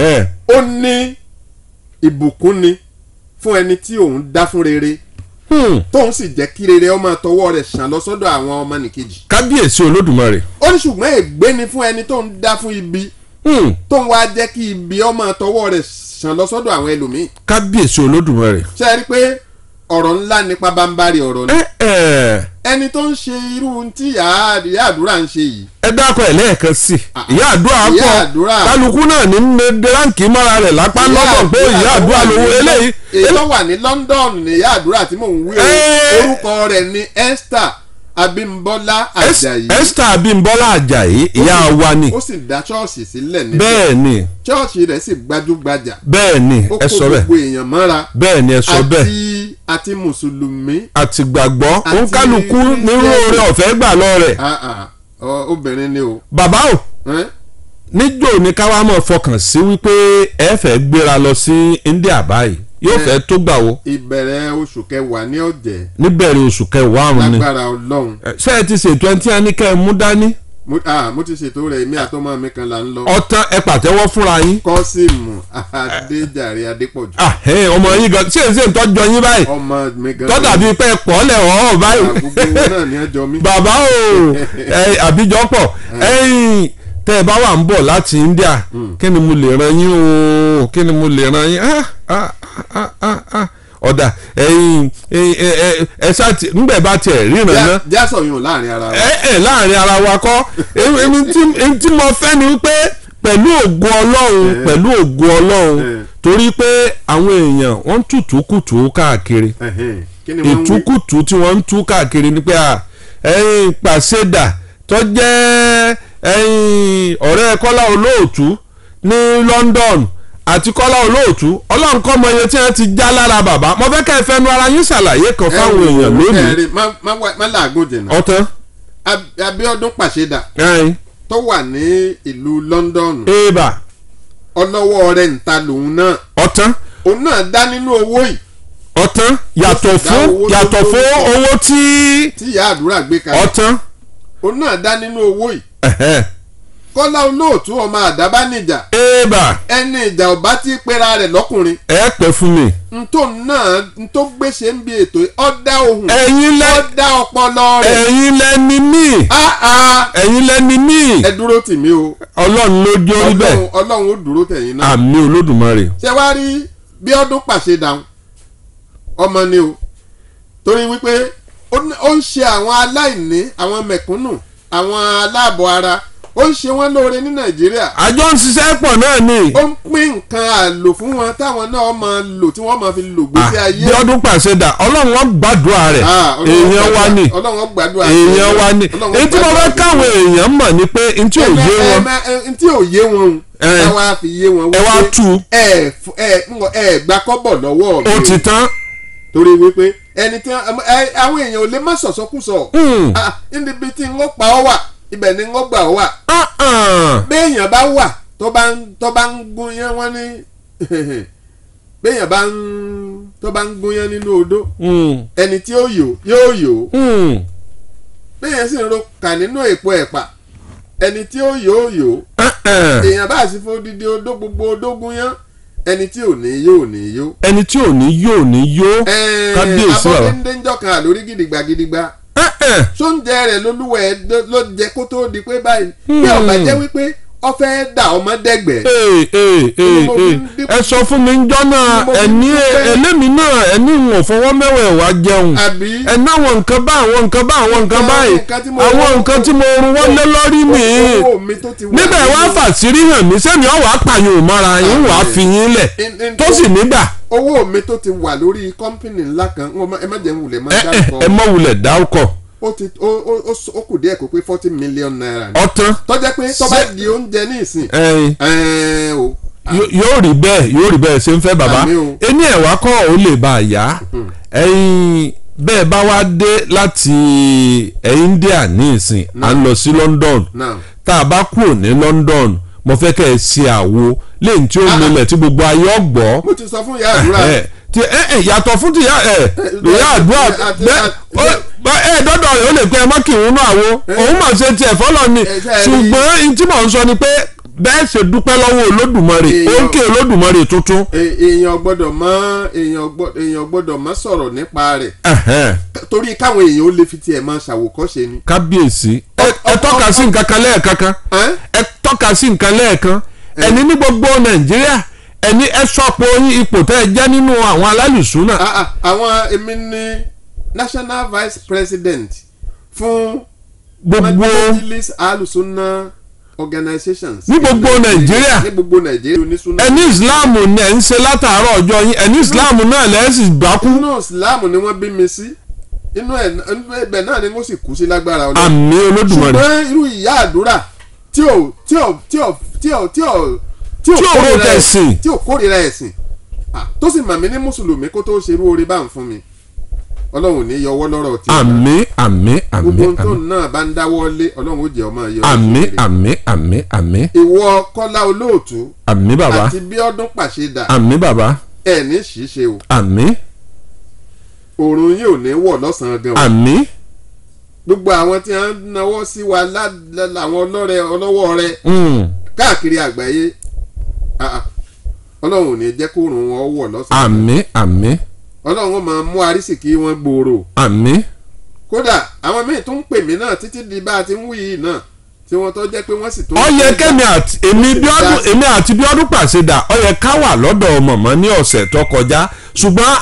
ó ní ìbùkún ni fún ẹni tí òun dá fún rere. tóun sì jẹ́ kí rere ọmọ tọwọ́ rẹ̀ ṣàn lọ sọ́dọ̀ àwọn ọmọnìkejì. kábíyèsí Olódùmarè. ó ní ṣùgbọ́n ègbé ni fún ẹni tóun dá fún ibi. tóun wá jẹ́ kí ibi ọmọ tọwọ́ rẹ̀ ṣàn lọ sọ́dọ̀ àwọn ẹlòmíì. kábíyèsí Olódùmarè. ṣe é rí pé ọ̀rọ̀ ńlá nípa bámbárì ọ̀rọ̀ ni. ẹ ẹni tó ń ṣe irú tí ìyá àdúrà ń ṣe yìí. ẹ dákọ̀ ẹ̀ lẹ́ẹ̀kan sí i ìyá àdúrà pọ̀ kálukú náà ní ránkì mọ́ra rẹ̀ lápá lọ́dọ̀ pé ìyá àdúrà lówó eléyìí. èyí tó wà ní London ní ìyá àdúrà tí mò ń wí o orúkọ rẹ̀ ní Esther Abímbọ́lá Àjàyí. Esther Abímbọ́lá Àjàyí ìyá wa ni. ó sì dá ṣọ́ọ̀ṣì sílẹ̀ níbẹ̀. bẹ́ẹ̀ ni. ṣọ́ọ̀ṣì rẹ̀ sì gbajúgbajà. bẹ́ẹ̀ ni ẹ sọ bẹ́ẹ̀. ó kó gbogbo èèyàn mọ́ra. bẹ́ẹ̀ ni ẹ sọ bẹ́ẹ̀. àti àti mùsùlùmí. àti gbàgbọ́ òun kálukú nírú oore ọ̀fẹ́ gbà lọ rẹ̀. obìnrin ni o. bàbá o níjó ni ká wá mọ̀ fọkàn sí wípé ẹ fẹ́ gbéra lọ sí India báyìí yóò fẹ́ tó gbà wo. ìbẹ̀rẹ̀ oṣù kẹwàá ní ọ̀jẹ̀. níbẹ̀rẹ̀ oṣù kẹwàá àrùn ni. lágbára Ọlọ́run. ṣé ẹ ti ṣètò ẹni tí a ní kẹ́ ẹ mú dání. mo ti ṣètò rẹ̀ èmi àtọmọ mi kan là ń lọ. ọ̀tán ẹ pàtẹ́wọ́ fúnra yín. Kọ́símù Adéjàre Adépọ̀jù. ọmọ yín gan ṣé èsì ń tọ́jọ yín báyìí. ọmọ mi gan. tọ́jà bíi pé pọ̀ lẹ̀ ọ̀hún báyìí. gbogbo náà ni ẹjọ́ mi. bàbá o àbíjọpọ̀ ẹ̀yìn tẹ́ ẹ bá wà ń bọ̀ láti India kí ni mo lè ran yín o kí ni mo lè ran yín ọ̀dà ẹ̀yìn ẹ ṣáàtì ńgbẹ̀ bá tiẹ̀ ríran náà. jásọ̀ yún láàrin ara wa. ẹ ẹ láàrin ara wa kọ́ èmi tí mo fẹ́ ni pé pẹ̀lú ògo Ọlọ́run pẹ̀lú ògo Ọlọ́run torí pé àwọn èèyàn wọ́n ń tùtùkùtù káàkiri ìtùkùtù tí wọ́n ń tú káàkiri ni pé ẹ̀yìn Pàṣẹdà tó jẹ́ ẹ̀yin ọ̀rẹ́ Kọ́lá Olóòtú ní London àti Kọ́lá Olóòtú Ọlọ́run kọ́ mọ iye tí wọ́n ti já lára bàbá mo fẹ́ kẹ́ ẹ fẹnu ara yín ṣàlàyé kan fáwọn èèyàn lónìí. ẹ̀rí má làágùn jìnnà. ọ̀tán. Abíọ́dún Pàṣẹdà tó wà ní ìlú London. èèbà. ọlọ́wọ́ rẹ̀ ń ta lòun náà. ọ̀tán. òun náà dá nínú owó yìí. ọ̀tán yàtọ̀ fún yàtọ̀ fún owó tí. tí ìyá àdúrà gbé kalẹ̀. ọ̀tán. òun náà dá nínú owó yìí. Kọ́lá Olóòtú ọmọ Àdábánijà. èèbà. ẹni ìjà ọba tí pera rẹ̀ lọ́kùnrin. ẹ pẹ́ fún mi. ntò náà ntò gbèsè ń bi ètò ọ̀dà ohun. ẹ̀yin lẹ ọ̀dà ọpọlọ rẹ̀. ẹ̀yin lẹni mí. ẹ̀yin lẹni mí. ẹ dúró tì mí o. Ọlọ́run ló jó rí bẹ́ẹ̀. Ọlọ́run ó dúró tẹ̀yìn náà. àmì Olódùmarè. ṣé wàá rí Bíọ́dún Pàṣẹdà ọmọ ni o torí wípé ó ń ṣe àwọn aláìní àwọn mẹ̀kúnnù àwọn aláàbọ̀ ara ó ń ṣe wọ́n lóore ní Nàìjíríà. àjọ ń ṣiṣẹ́ pọ̀ náà ni. ó ń pín nǹkan àlò fún wọn táwọn náà máa lò tí wọ́n máa fi lò gbèsè ayé. Bíọ́dún Pàṣẹdà Ọlọ́run wọn gbàdúrà rẹ̀ èèyàn wa ni èèyàn wa ni èyí tí mo fẹ́ káwọn èèyàn mọ̀ ni pé n tí ò yé wọn. n tí ò yé wọn ẹ wá fi yé wọn ẹ wá tú. ẹ ẹ gba kọ́bọ̀ lọ́wọ́ mi. ó ti tán. torí wípé ẹni tí àwọn èèyàn ò lè má sọ̀sọ́kùsọ níbi tí ń pa ọ́ wà ibẹ̀ ni ń gbà ọ́ wà. béèyàn bá wà tó bá ń tó bá ń gún yẹn wọ́n ní béèyàn bá ń tó bá ń gún yẹn nínú odó ẹni tí ó yò yóò yò béèyàn sì ń ro kà nínú èpo ẹ̀pà ẹni tí ó yò yò èèyàn bá sì fún dídí odó gbogbo odó gún yẹn ẹni tí ò ní yóò ní yó. ẹni tí ò ní yóò ní yó. kábíyèsí ọ̀rọ̀ abọ́déńdéńjọ́ kan àlórí gidigba gidigba. sóúnjẹ rẹ̀ lolúwẹ̀ ló jẹ kó tó di pé báyìí. bí ọba jẹ́ wípé ó fẹ́ dà ọmọ dẹ́gbẹ̀. ẹ sọ fún mi njọ́ náà ẹni ẹlẹ́mi náà ẹni ìwọ̀n fọwọ́ mẹ́wàá wá jẹun ẹni àwọn nǹkan bá àwọn nǹkan bá àwọn nǹkan báyìí àwọn nǹkan tí mo rún wọ́n lé lórí mi níbẹ̀ wá fàṣírí hàn mí sẹ́ni ọ̀ wá pààyàn mọ́ra yín wàá fi yín lẹ̀ tó sì nígbà. owó mi tó ti wà lórí kọ́ńpìnì ńlá kan ẹ má jẹ́ wulẹ̀ má dárúkọ. ẹ má wulẹ̀ dárúkọ. ó ti ó ó ó kù díẹ̀ kó pé forty million naira. ọ̀tán. tọ́jà pé tọ́ba di oúnjẹ ní ìsìn. o. yóò rí bẹ́ẹ̀ yóò rí bẹ́ẹ̀ ṣe ń fẹ́ bàbá ẹni ẹ̀wá kọ́ ò lè bá a yá ẹ̀yin bẹ́ẹ̀ bá wá dé láti India ní ìsìn à ń lọ sí London tá a bá kúrò ní London mo fẹ́ kẹ́ ẹ ṣe àwo lẹ́yìn tí ó múlẹ̀ tí gbogbo ayé ọ̀gbọ́. mo ti sọ fún ìyá àdúrà. ti ẹ ẹ yàtọ̀ fún ti ìyá ẹ ìyá àdúrà ẹ dọ́dọ̀ rẹ̀ ó lè pẹ́ ẹ mọ́ kí òun náà wo òun mà ṣe tiẹ̀ fọ́lọ́ ni ṣùgbọ́n tí mò ń sọ ni pé bẹ́ẹ̀ ṣe dúpẹ́ lọ́wọ́ Olódùmarè òǹkè Olódùmarè tuntun. èèyàn gbọ́dọ̀ mọ̀ èèyàn gbọ́dọ̀ mọ̀ sọ̀rọ̀ nípa rẹ̀ torí káwọn èèyàn ó lè fi tiẹ̀ máa ṣàwòkọ́ṣe ni. kábíyèsí ẹ tọ́ka sí nǹkan kan lẹ́ẹ̀kan kan ẹ tọ́ka sí nǹkan lẹ́ẹ̀kan ẹni ní gbogbo Nàìjíríà ẹni ẹ sọpọ̀ yín ipò tẹ́ ẹ jẹ́ nínú àwọn alálùsùn náà. àwọn èmi ní national vice president fún gbogbo alùsùnà organizations ní gbogbo nàìjíríà ní gbogbo nàìjíríà onísùnà. ẹni islam ní ẹ̀ ń ṣe látàárọ̀ ọjọ́ yín ẹni islam náà lẹ́sìn gbákú. inú islam ni wọ́n bí mi sí inú ẹ̀bẹ̀ náà ni mo sì kú sí lágbára Ọlọ́run. àmì Olódùmarè. ṣùgbọ́n irú ìyá àdúrà tí ò tí ò tí ò tí ò tí ò tí ò kórìíra ẹ̀sìn tí ò kórìíra ẹ̀sìn tó sì mà mí ní mùsùlùmí kó tó ṣerú oore bá ń fún mi Ọlọ́run ní yọwọ́ lọ́rọ̀ tí. àmì àmì àmì gbogbo tó náà bá ń dáwọ́ lé Ọlọ́run ó jẹ́ ọmọ yọ. àmì àmì àmì àmì. ìwọ Kọ́lá Olóòtú. àmì bàbá. àti Bíọ́dún Pàṣẹdà. àmì bàbá. ẹ ní ṣíṣe o. àmì. òòrùn yìí ò ní wọ̀ lọ́sàn-án gan. àmì. gbogbo àwọn tí wọ́n ń náwó sí wa láwọn ọlọ́rẹ̀ ọlọ́wọ́ rẹ káàkiri àgbáyé Ọlọ́run ò ní jẹ́ kó òòrùn wọn wọ̀ lọ́sàn-án. àmì àmì. Ọlọ́run ó máa mú arísìkí wọn gbòòrò. àmì. kódà àwọn míì tún ń pè mí náà títí di bá a ti ń wí yìí náà tí wọ́n tó jẹ́ pé wọ́n sì tó. ó yẹ kẹ́mi àti èmi Bíọ́dún èmi àti Bíọ́dún Pàṣẹdà ó yẹ ká wà lọ́dọ̀ mọ̀mọ́ ní ọ̀sẹ̀ tó kọjá ṣùgbọ́n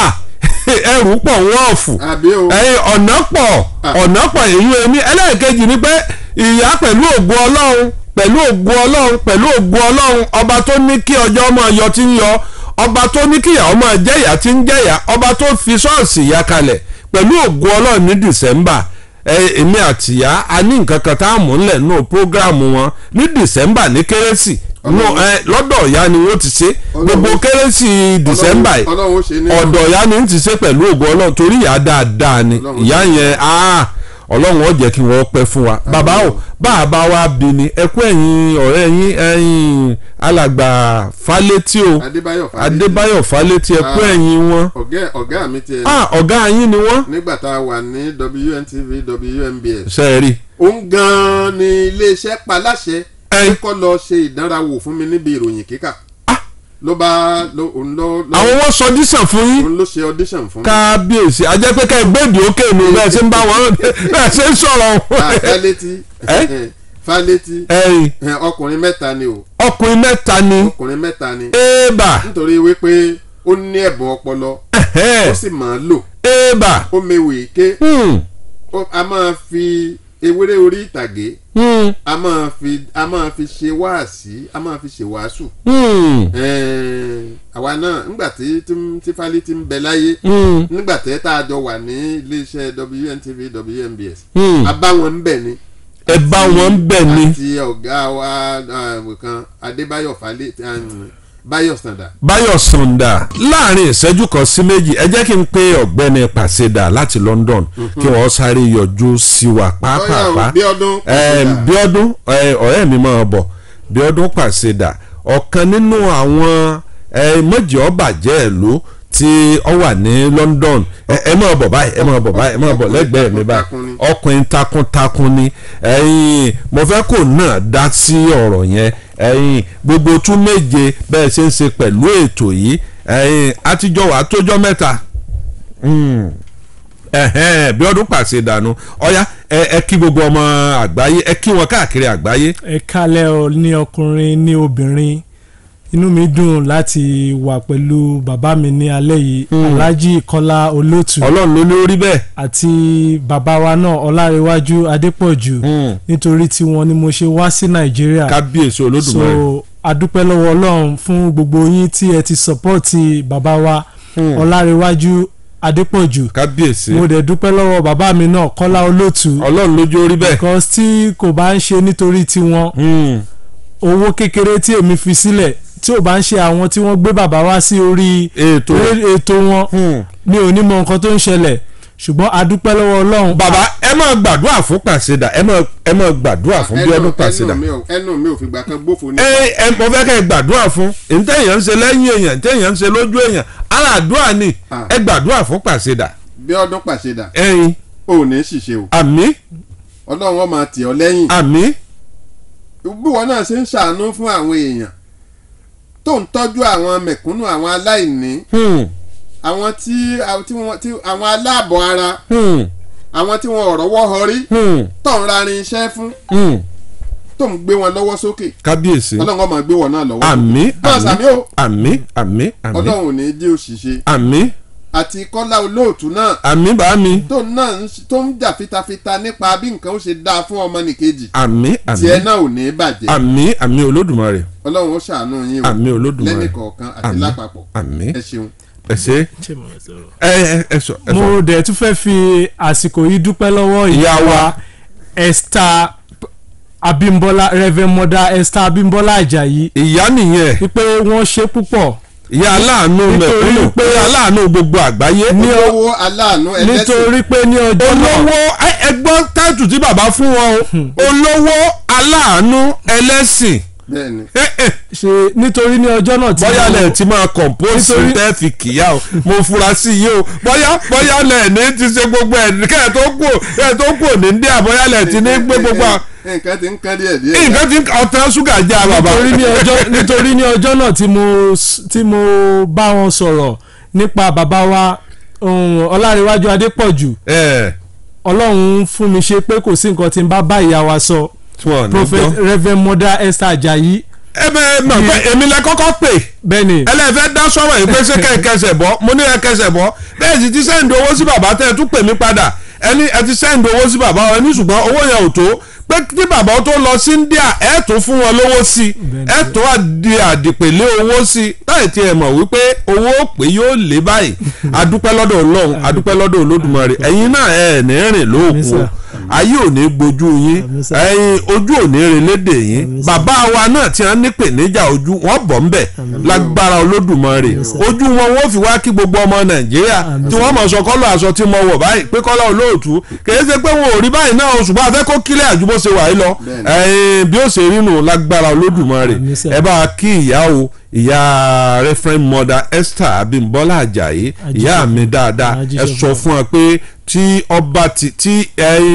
ẹrù pọ̀ wọ́n ọ̀fù ọ̀nà pọ̀ ọ̀nà pọ̀ èyí èmi ẹlẹ́ẹ̀kejì ni pé ìyá pẹ̀lú ògo Ọlọ́run pẹ̀lú ògo Ọlọ́run pẹ̀lú ògo Ọlọ́run ọba tó ní kí ọjọ́ ọmọ yọ ti ń yọ ọba tó ní kí ìyá ọmọ jẹ́yà ti ń jẹ́yà ọba tó fi ṣọ́ọ̀ṣì ya kalẹ̀ pẹ̀lú ògo Ọlọ́run ní December èmi àtìyá a ní nǹkan kan tá a mú nílẹ̀ nù prógráàmù wọn ní December ní kérésì lọ́dọ̀ ìyá ni wọ́n ti ṣe gbogbo kérésì December ọ̀dọ̀ ìyá ni wọ́n ti ṣe pẹ̀lú ògo Ọlọ́run torí ìyá dáadáa ni ìyá yẹn Ọlọ́run ó jẹ́ kí wọ́n pẹ́ fún wa bàbá o bàbá wa bí ni ẹkú ẹ̀yin ọ̀rẹ́ yín ẹ̀yin alàgbà Fálétí o Adébáyọ̀ Fálétí ẹkú ẹ̀yin wọn. ọ̀gá mi ti ẹ̀. ah ọ̀gá yín ni wọ́n. nígbà tá a wà ní W N T V W N B S. ṣe é rí. òun gan-an ni iléeṣẹ́ paláṣẹ kọ́ lọ ṣe ìdánrawò fún mi níbi ìròyìn kíkà ló bá ló òun ló. àwọn wọn sọ audition fún yín. òun ló ṣe audition fún mi. kábíyèsí ajẹ́ pé ká ẹgbẹ́dì òkè ni bẹ́ẹ̀ ṣe ń bá wọn bẹ́ẹ̀ ṣe ń sọ̀rọ̀. Fálétí Fálétí ọkùnrin mẹ́ta ni o. ọkùnrin mẹ́ta ni. ọkùnrin mẹ́ta ni. éèbà. nítorí wípé ó ní ẹ̀bùn ọpọlọ ó sì máa ń lò. éèbà. ó mewèé ké. a máa fi ewéré orí ìtàgé a máa fi a máa fi ṣe wáàsí a máa fi ṣe wàásù. àwa náà nígbà tí tí Fálétí ń bẹ láyé nígbà tí tá a jọ wà ní iléeṣẹ́ W N T V W N B S a bá wọn ń bẹ̀ ni. ẹ bá wọn ń bẹ̀ ni. àti ọ̀gá wa kan Adébáyọ̀ Fálétí Báyọ̀ Sàndà. Báyọ̀ Sàndà láàrin ìṣẹ́jú kan sí méjì ẹ jẹ́ kí n pé ọ̀gbẹ́ni Pàṣẹdà láti London kí wọ́n sáré yọjú sí wa pàápàá. Bíọ́dún ọ̀rẹ́ mi máa bọ̀ Bíọ́dún Pàṣẹdà ọ̀kan nínú àwọn mọ̀jì ọ̀bàjẹ́ ìlú tí ó wà ní London ẹ máa bọ̀ báyìí ẹ máa bọ̀ báyìí ẹ máa bọ̀ lẹ́gbẹ̀ẹ́ mi báyìí ọkùnrin takuntakun ni ẹ̀yin mo fẹ́ kó náà dá sí ọ̀rọ̀ yẹn ẹ̀yin gbogbo tún méje bẹ́ẹ̀ ṣe ń ṣe pẹ̀lú ètò yìí ẹ̀yin àtijọ́ wà tójọ́ mẹ́ta Bíọ́dún Pàṣẹdà nù ọ̀yá ẹ kí gbogbo ọmọ àgbáyé ẹ kí wọn káàkiri àgbáyé. ẹ kálẹ̀ ọ ní ọkùnrin ní obìnrin inú mi dùn láti wà pẹ̀lú bàbá mi ní alẹ́ yìí Alhaji Kọ́lá Olóòtú Ọlọ́run ló ní orí bẹ́ẹ̀ àti bàbá wa náà Ọlárẹ̀wájú Adépọ̀jù nítorí tí wọ́n ní mo ṣe wá sí Nàìjíríà kábíyèsí Olódùmarè so adúpẹ́ lọ́wọ́ Ọlọ́run fún gbogbo yín tí ẹ ti sọ́pọ́ọ̀tì bàbá wa Ọlárẹ̀wájú Adépọ̀jù kábíyèsí mo dẹ̀ dúpẹ́ lọ́wọ́ bàbá mi náà Kọ́lá Olóòtú Ọlọ́run lójú orí bẹ́ẹ̀ because tí kò bá ń ṣe nítorí tiwọn owó kékeré tí èmi fi sílẹ̀ tí ò bá ń ṣe àwọn tí wọ́n gbé bàbá wá sí orí ètò wọn mi ò ní mọ nǹkan tó ń ṣẹlẹ̀ ṣùgbọ́n a dúpẹ́ lọ́wọ́ Ọlọ́run. bàbá ẹ máa gbàdúrà fún Pàṣẹdà ẹ máa ẹ máa gbàdúrà fún Bíọ́dún Pàṣẹdà. ẹnu mi ò fi gbà kan gbófo ní. ẹ ẹ mo fẹ́ kẹ́ ẹ gbàdúrà fún ntẹ̀yàn ń ṣe lẹ́yìn èèyàn ntẹ̀yàn ń ṣe lójú èèyàn aládùúrà ni ẹ gbàdúrà fún Pàṣẹdà. Bíọ́dún Pàṣẹdà ẹyin ò ní ṣìṣe o. àmín. Ọlọ́run ó máa tì ọ́ lẹ́yìn. àmín. bí wọn náà ṣe ń ṣàánú fún àwọn èèyàn tó ń tọ́jú àwọn mẹ̀kúnnù àwọn aláìní àwọn tí àwọn aláàbọ̀ ara àwọn tí wọn ọ̀rọ̀ wọ́ họrí tó ń rarin iṣẹ́ fún tó ń gbé wọn lọ́wọ́ sókè kábíyèsí Ọlọ́run máa gbé wọn náà lọ́wọ́ àmín àmín àmín àmín àmín Ọlọ́run ò ní jẹ́ òṣìṣẹ́ àmín àti Kọ́lá Olóòtú náà. àmì bá mi. tó náà tó ń jà fitafita nípa bí nǹkan ó ṣe dáa fún ọmọnìkejì. àmì àmì tiẹ̀ náà ò ní bàjẹ́. àmì àmì Olódùmarè. Ọlọ́run ó ṣàánú yín o. àmì Olódùmarè. lẹ́nìkọ̀ọ̀kan àti lápapọ̀. àmì ẹ ṣeun. ẹ ṣe ẹ ẹ sọ. mo dẹ̀ tún fẹ́ fi àsìkò yìí dúpẹ́ lọ́wọ́ ìyá wa Esther Abímbọ́lá Reverend Mother Esther Abímbọ́lá Àjàyí. ìyá nìyẹn. wípé wọ́n ṣe púpọ̀. ìyá aláàánú mẹ̀kúnnù pé aláàánú gbogbo àgbáyé. ní owó aláàánú ẹlẹ́sìn. nítorí pé ní ọjọ́ náà. olówó ẹgbọ́n táìtù tí bàbá fún wọn o olówó aláàánú ẹlẹ́sìn. bẹ́ẹ̀ni. ṣe nítorí ní ọjọ́ náà tí. bóyá lẹ̀ ti máa compose tẹ́ fi kìyà o mo fura sí yìí o bóyá bóyá lẹ̀ ní ti ṣe gbogbo ẹ̀ kẹ́ ẹ̀ tó kù ẹ̀ tó kù ní ndí àbóyá lẹ̀ ti ní gbé gbogbo à. nǹkan ti ń kán díẹ̀ díẹ̀. nǹkan ti ọ̀tẹ̀ ṣúgà já bàbá. nítorí ní ọjọ́ nítorí ní ọjọ́ náà tí mo tí mo bá wọn sọ̀rọ̀ nípa bàbá wa Ọlárewájú Adépọ̀jù. Ọlọ́run fún mi ṣe pé kò sí nǹkan tí n bá bá ìyá wa sọ. Prophet Reverend Mother Esther Àjàyí. ẹ bẹ mọ pé èmi lẹ kọ́kọ́ pè. bẹ́ẹ̀ni. ẹlẹ́fẹ́ dá sọ̀rọ̀ yìí pé ṣé kẹ́ ẹ kẹsẹ̀ bọ́ mo ní ẹ kẹsẹ̀ bọ́ bẹ́ẹ̀ sì ti sẹ́ǹdì owó sí bàbá tẹ́ ẹ tún pè mí padà ẹni ẹ ti sẹ́ǹdì owó sí bàbá ẹ ní ṣùgbọ́n owó yẹn ò tó pé tí bàbá tó lọ sí India ẹ tún fún wọn lówó sí ẹ tó àdì àdìpèlé owó sí láì tí ẹ mọ̀ wípé owó pé yóò lé báyìí adúpẹ́ lọ́dọ̀ Ọlọ́run adúpẹ́ lọ́dọ̀ Olódùmarè ẹ̀yin náà ẹ ní rìn lóòkun ayé ò ní gbojú yín ẹ̀yin ojú ò ní relédè yín bàbá wa náà tí wọ́n ní pèníjà ojú wọ́n bọ̀ ń bẹ̀ lágbára Olódùmarè ojú wọn wọ́n fi wá kí gbogbo ọmọ Nàìjíríà tí wọ́n mọ̀ sọ kọ́lọ̀ aṣọ tí mo wọ̀ báyìí pé Kọ́lá Olóòtú kì í ṣe pé wọn ò rí báyìí náà ṣùgbọ́n afẹ́ kó kílẹ̀ àjùbọ́ ṣe wà yìí lọ bí ó ṣe rí nù lágbára Olódùmarè ẹ bá kí ìyá o ìyá Reverend Mother Esther Abímbọ́lá Àjàyí ìyá mi dáadáa ẹ sọ fún wa pé tí ọba ti tí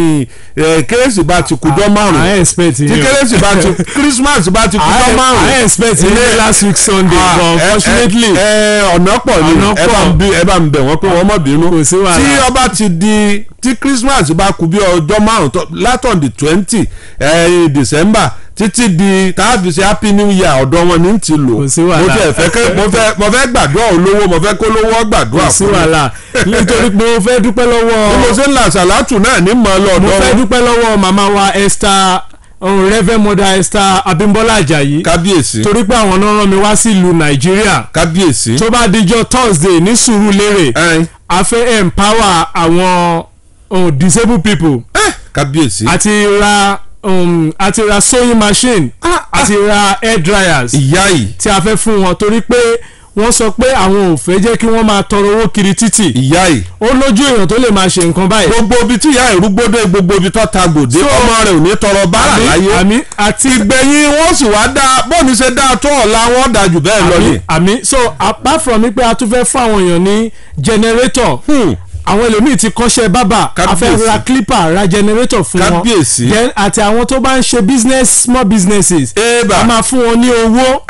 kérésì bá ti kújọ́ márùn tí kérésì bá ti Christmas bá ti kújọ́ márùn. I expect ilé last week Sunday but unfortunately ọ̀nà pọ̀ ni ẹ bá ń bẹ̀ wọ́n pé wọ́n mọ̀ bínú tí ọba ti di tí Christmas bá kú bí ọjọ́ márùn látọ̀ di twenty December títí di tààfin ṣe happy new year ọ̀dọ̀ wọn ní ti lò mo fẹ́ fẹ́ mo fẹ́ mo fẹ́ gbàdúrà olówó mo fẹ́ kó lówó gbàdúrà fún mi nítorí pé mo fẹ́ dúpẹ́ lọ́wọ́ bí mo ṣe ń la ṣàlátù náà ní mọ́ lọ́dọ̀ mo fẹ́ dúpẹ́ lọ́wọ́ màmá wa Esther um, Reverend Mother Esther Abímbọ́lá Àjàyí kábíyèsí torí pé àwọn náà rán mi wá sí ìlú Nàìjíríà kábíyèsí tó bá dijọ́ Thursday ní Sùúrùlérè a fẹ́ empower àwọn um, disabled people eh, kábíyèsí àti ra um, àti ra sewing machine àti ra hair dryers ìyá yìí tí a fẹ́ fún wọn torí pé wọ́n sọ pé àwọn ò fẹ́ jẹ́ kí wọ́n máa tọrọ owó kiri títì. ìyá yìí. ó lójú èèyàn tó lè máa ṣe nǹkan báyìí. gbogbo ibi tí ìyá ìrúgbódé gbogbo ibi tó ta gbòdé ọmọ rẹ̀ ò ní tọrọ bára láyé. àmì àti ìgbẹ̀yìn wọ́n sì wá dá bóni ṣe dá tó ọ̀la wọn dà jù bẹ́ẹ̀ lọ ni. àmì so apart from pé a tún fẹ́ fún àwọn èèyàn ní generator. Hmm. àwọn ẹlòmíì ti kọ́ṣẹ́ bábà a fẹ́ ra clipper ra generator fún wọn kábíyèsí then àti àwọn tó bá ń ṣe business small businesses a máa fún wọn ní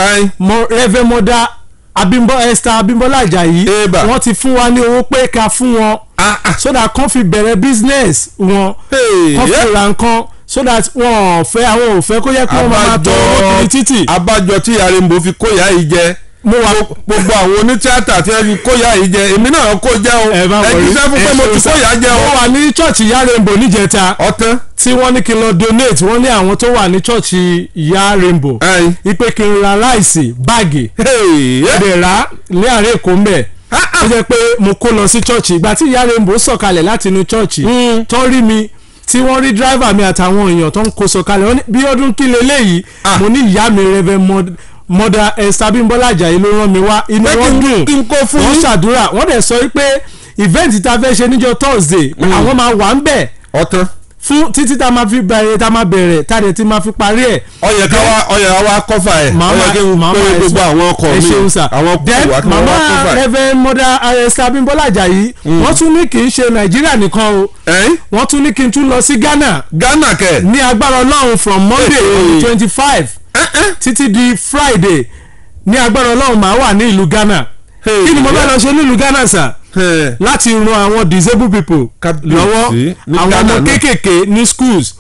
owó Reverend Mother Abímbọ́ Esther Abímbọ́lá Àjàyí wọ́n ti fún wa ní owó pé ká fún wọn so that kàn fi bẹ̀rẹ̀ business wọn kàn fi ra nǹkan so that wọn ò fẹ́ àwọn ò fẹ́ kó yẹ kí wọ́n máa tọ́ owó kiri títì. abájọ tí yàrá ìbò fi kó yà yìí jẹ mo wà gbogbo àwọn onítíátà tí ẹ fi kóyà yìí jẹ èmi náà kó jẹ o ẹ jíṣẹ́ fún pé mo ti kóyà jẹ o. mo wà ní chọ́ọ̀chì ìyá Rainbow níjẹta ọ̀tán tí wọ́n ní kí n lọ donate wọ́n ní àwọn tó wà ní chọ́ọ̀chì ìyá Rainbow ipe kí n ra láìsí báàgì ẹ̀ẹ́dẹ̀ rà ní àárẹ̀ èkó ń bẹ̀ ó jẹ́ pé mo kó lọ sí chọ́ọ̀chì ìgbà tí ìyá Rainbow sọ̀kalẹ̀ láti inú chọ́ọ̀chì tó rí mi tí wọ́n rí driver mi àtàwọn èèyàn tó ń kó sọ̀kalẹ̀ bí ọdún kí leléyìí mo ní ìyá mi Reverend Mother Esther Abímbọ́lá Àjàyí ló rán mi wá inú wọn dùn wọ́n ṣàdúrà wọ́n dẹ̀ sọ pé event tá a fẹ́ ṣe níjọ́ Thursday àwọn máa wà ń bẹ̀ ọ̀tán fún títí tá a máa fi bẹ̀rẹ̀ tá a máa bẹ̀rẹ̀ tá a dẹ̀ ti máa fi parí ẹ̀. ọyẹ ká wá ọyẹ wá kọfà ẹ ọyẹ kí n pé gbogbo àwọn ọkọ mi àwọn kò wá kí wọn wá kọfà ẹ. Reverend Mother Esther Abímbọ́lá Àjàyí wọ́n tún ní kì í ṣe Nàìjíríà nìkan o wọ́n tún ní kí n tún lọ sí Ghana. Ghana kẹ. ní agbára Ọlọ́run from Monday on the twenty five títí di Friday ní agbára Ọlọ́run máa wà ní ìlú Ghana kí ni mo bá lọ ṣe ní ìlú Ghana sà láti ran àwọn disabled people lọ́wọ́ àwọn ọmọ kéékèèké ní schools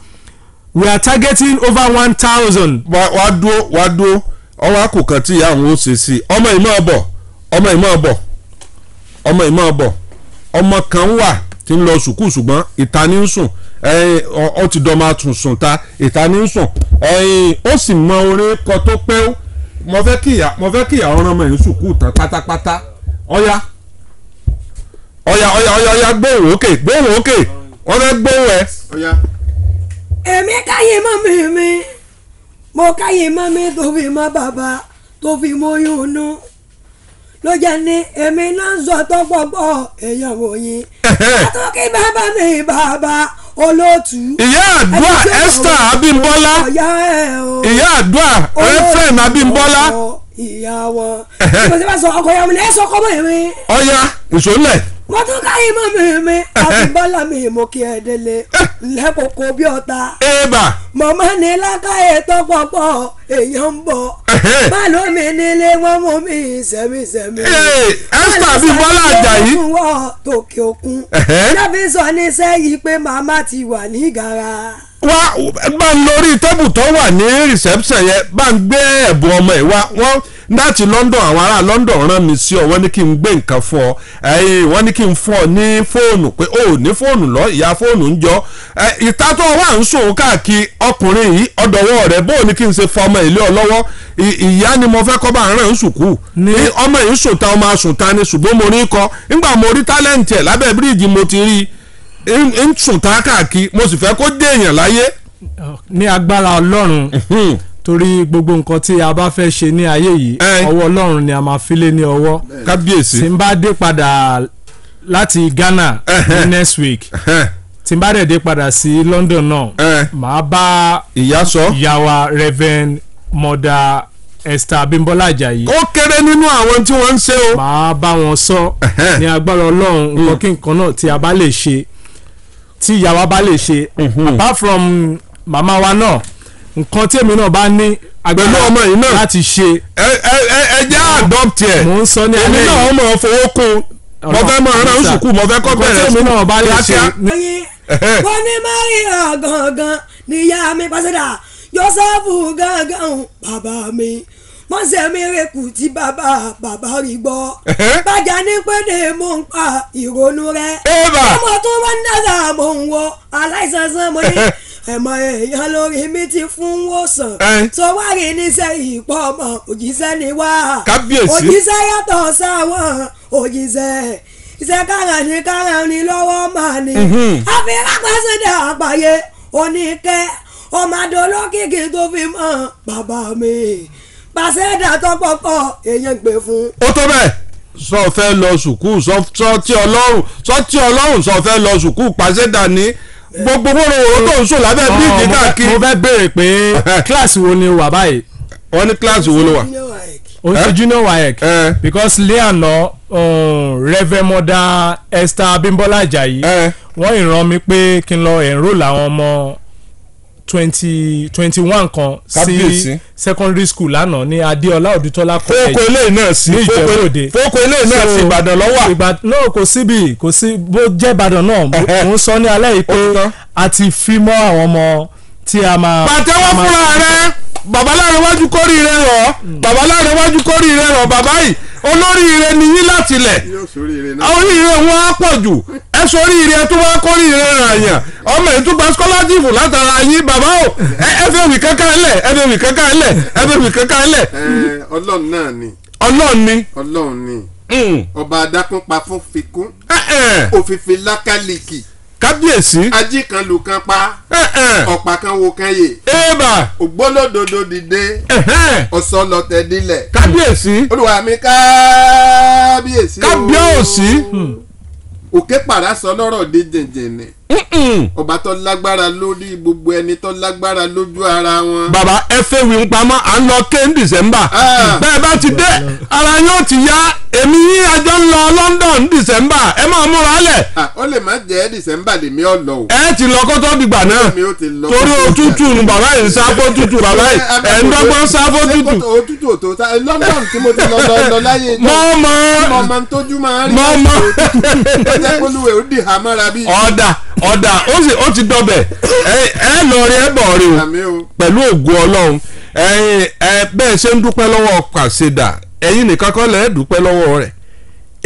we are targeting over one thousand. wàá dúró wàá dúró ọwọ́ àkùkàn tí ìyá àwọn ó ṣe sí ọmọ ìmọ̀ ọ̀bọ̀ ọmọ ìmọ̀ ọ̀bọ̀ ọmọ yìí máa bọ̀ ọmọ kan wà tí ń lọ sùkúù ṣùgbọ́n ìta ní ń sùn ọ ti dọ́ máa tún sùn ta ìta ní ń sùn ó sì mọ orin kọ tó pẹ́ mo fẹ́ kíyà mo fẹ́ kíyà ọ̀ràn ọmọ yìí sùkúù tán pátápátá ọ̀ya ọ̀ya ọ̀ya ọ̀ya ọ̀ya gbóhùn òkè gbóhùn òkè wọ́n fẹ́ gbóhùn ẹ̀. èmi káyé mọ́ mi mi mo káyé mọ́ mi tó fi mọ́ bàbá tó fi mọ́ oyún nú ló jẹ́ ní èmi náà ń sọ tó gbọ́gbọ́ èèyàn wòye àtọ́kí bàbá mi bàbá olóòtú. ìyá àdúrà Esther Abímbọ́lá ìyá àdúrà Ephraim Abímbọ́lá. ìyá wọn bí mo ti bá sọ ọkọ ya mi lẹ́yìn sọ ọkọ mọ́ mi. ọ̀ya ìṣòlẹ̀. mo tún káyé mọ́ mi mi Abímbọ́lá mi mo kí ẹ délé lẹ́kọ̀ọ́kọ́ bí ọ̀tá. ẹ̀bà. mọ̀mọ́ ní lákàyè tó pọ̀pọ̀ èèyàn ń bọ̀ má ló mi nílé wọn mú mi sẹ́mi-sẹ́mi. Esther Abímbọ́lá Àjàyí. wọ́n wọ́ tòkè òkun láfi sọ ní sẹ́yìn pé màmá ti wà ní gàrà. wá bá ń lórí tẹ́bù tó wà ní reception yẹn bá ń gbé ẹ̀bùn ọmọ ẹ̀ wá wọ́n láti London àwọn ará London rán mi sí ọ wọ́n ní kí n gbé nǹkan fún ọ wọ́n ní kí n fún ọ ní fóònù pé ó ní fóònù lọ ìyá fóònù ń jọ ìta tó wà ń sòwò káàkiri ọkùnrin yìí ọ̀dọ̀wọ́ rẹ̀ bó ní kí n ṣe fọ ọmọ ìlé ọ lọ́wọ́ ìyá ni mo fẹ́ kọ́ bá rán sùkúù ní ọmọ yìí sùn ta ọmọ asùn ta ni ṣùgbọ́n mo rí kọ nígbà mo rí tálẹ́ǹtì ẹ̀ lábẹ́ bíríìjì mo ti rí ń sùn ta káàkiri mo sì fẹ́ kó dé èèyàn láyé. ní agbára Ọlọ́run torí gbogbo nǹkan tí a bá fẹ́ ṣe ní ayé yìí ọwọ́ Ọlọ́run ni a máa fi lé ní ọwọ́. kábíyèsí. tí n bá dé padà láti Ghana ní next week tí n bá dẹ̀ dé padà sí London náà màá bá ìyá sọ ìyá wa Reverend Mother Esther Abímbọ́lá Àjàyí. ó kéré nínú àwọn tí wọ́n ń ṣe o. màá bá wọn sọ ní agbára Ọlọ́run nǹkan kí nǹkan náà tí a bá lè ṣe tí ìyá wa bá lè ṣe apart from màmá wa náà nǹkan tí èmi náà bá ní agbẹ̀lú ọmọ yìí náà láti ṣe. ẹ ẹ ẹ jẹ́ adopt ẹ̀. mò ń sọ ní alẹ́ yìí èmi náà mọ̀ fowó kún mo fẹ́ mọ̀ ọ́nà sùkúù mo fẹ́ kọ́ bẹ̀rẹ̀ sùkúù. nǹkan tí èmi náà bá lè ṣe. wọ́n ní Maria gangan níyà mi pàṣẹdà Jósẹ́fù gangan bàbá mi mọ̀sẹ̀ mi rẹ̀kù tí bàbá bàbá rí gbọ́ bàjá ní pẹ́ẹ́dẹ̀ mò ń pa ìrònú rẹ̀ ọmọ tó wọ́n ń dára mò ń wọ aláìsàn sàn mo ní ẹ̀mọ èèyàn lórí mi ti fún wòsàn tó wá rí níṣẹ́ ìpọ́ ọmọ òjíṣẹ́ ni wá òjíṣẹ́ yàtọ̀ sáwọn òjíṣẹ́ iṣẹ́ káràn ní káràn ní lọ́wọ́ máa ní àfihàn pàṣẹdà àgbáyé oníkẹ́ ọmọ adolókìkí tó fi mọ́ bàbá mi pàṣẹdà tọpọpọ èèyàn gbé fún. ó tó bẹ́ẹ̀ sọ fẹ́ lọ sùkúù sọ tí ọlọ́run sọ tí ọlọ́run sọ fẹ́ lọ sùkúù pàṣẹdà ní gbogbo wóró tó ń sùn lábẹ́ bíríìjì káàkiri. mo fẹ́ béèrè pé kíláàsì wo ni o wà báyìí. wọ́n ní kíláàsì wo ló wà. o ṣe junior waec because leana Reverend Mother Esther Abímbọ́lá Àjàyí wọ́n ìran mi pé kí n lọ enroll àwọn ọmọ twenty twenty one kan sí secondary school lánàá ní Adéọlá Odùtọ́lá college. fókò eléyìí náà sí ní Ìjẹ̀bú-Òde. fókò eléyìí náà sí Ìbàdàn lọ́wọ́. ìgbà náà kò síbi kò sí bó jẹ́ Ìbàdàn náà mò ń sọ ní alẹ́ yìí pé a ti fi mọ́ àwọn ọmọ tí a máa. pàtẹ́wọ́ fúnra rẹ bàbá láàrin wájú kórì rẹ rọ bàbá láàrin wájú kórì rẹ rọ bàbá yìí olóríire ni yín láti lẹ̀ oríire wọn á pọ̀ jù ẹ soríire tó wá kórìíre ràn yàn ọmọ ètò gba scholarship látara yín bàbá o ẹ fẹ́ wì kankan lẹ̀ ẹ fẹ́ wì kankan lẹ̀ ẹ fẹ́ wì kankan lẹ̀. ọlọ́run náà ni. ọlọ́run ni. ọlọ́run ni. ọba adákúnpa fún fikún òfìfì lákàlìkì. kábíyèsí. ají kan lù kan pa ọ̀pá kan wo kan yè. eba. ògbólódodo dìde ọ̀sọ́ lọ́tẹ̀ dílẹ̀. kábíyèsí. olúwa mi kábíyèsí. kábíyèsí. òkè pàrà sọ lọ́rọ̀ dé jẹ̀jẹ̀nẹ̀. ọba tó lágbára lórí gbogbo ẹni tó lágbára lójú ara wọn. bàbá ẹ fẹ́ wí ń pamọ́ à ń lọ ké ní December bẹ́ẹ̀ bá ti dé ara yóò ti yá èmi yín àjọ ń lọ London December ẹ máa múra lẹ̀. ó lè má jẹ́ December lèmi ọ̀ lọ o. ẹ ti lọ kó tó dìgbà náà torí òtútù ni bàbá yìí ń sáfó tútù bàbá yìí ẹ̀ ń dọ́gbọ́n sáfó tútù. òtútù òtò ta London tí mo ti lọ lọ láyé ìjọ mọ́ mọ́ mọ́ mọ́ tójú máa rí mọ́ mọ́ ó jẹ́ kólúwẹ̀ ó dì hámọ́ra bí. ọ̀dà ọ̀dà ó sì ó ti dọbẹ̀ ẹ lọ rí ẹ bọ̀ rí o pẹ̀lú ògùn Ọlọ́run ẹ bẹ́ẹ̀ ṣe ń dúpẹ́ lọ́wọ́ Pàṣẹdà ẹ̀yin nìkan kọ́ lẹ́ẹ̀ dúpẹ́ lọ́wọ́ rẹ̀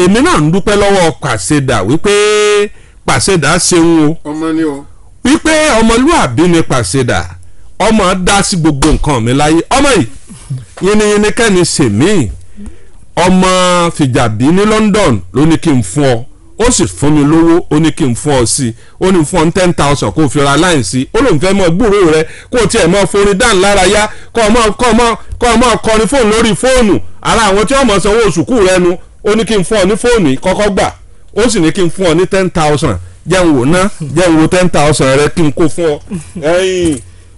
èmi náà ń dúpẹ́ lọ́wọ́ Pàṣẹdà wípé Pàṣẹdà ṣeun o ọmọ ni o wípé ọmọlúàbí ni Pàṣẹdà ọmọ dá sí gbogbo nǹkan mi láyé ọmọ yìí yìnyín kẹ́ni sèmí ọmọ fìjàbí ní London ló ní kí n fún ọ ó sì fún mi lówó ó ní kí n fún ọ sí ó ní fún ọ ten thousand kó o fi ra line sí ó lóun fẹ́ mọ gbúrò rẹ kó o tiẹ̀ mọ forin dáhùn lára yá kó o mọ kó o mọ kó o mọ kọrin fóònù lórí fóònù ara àwọn tí wọ́n mọ̀ sanwó oṣù kù rẹ nu ó ní kí n fún ọ ní fóònù yìí kọ́kọ́ gbà ó sì ní kí n fún ọ ní ten thousand jẹun wò ná jẹun wo ten thousand rẹ kí n kó fún ọ ẹ̀yìn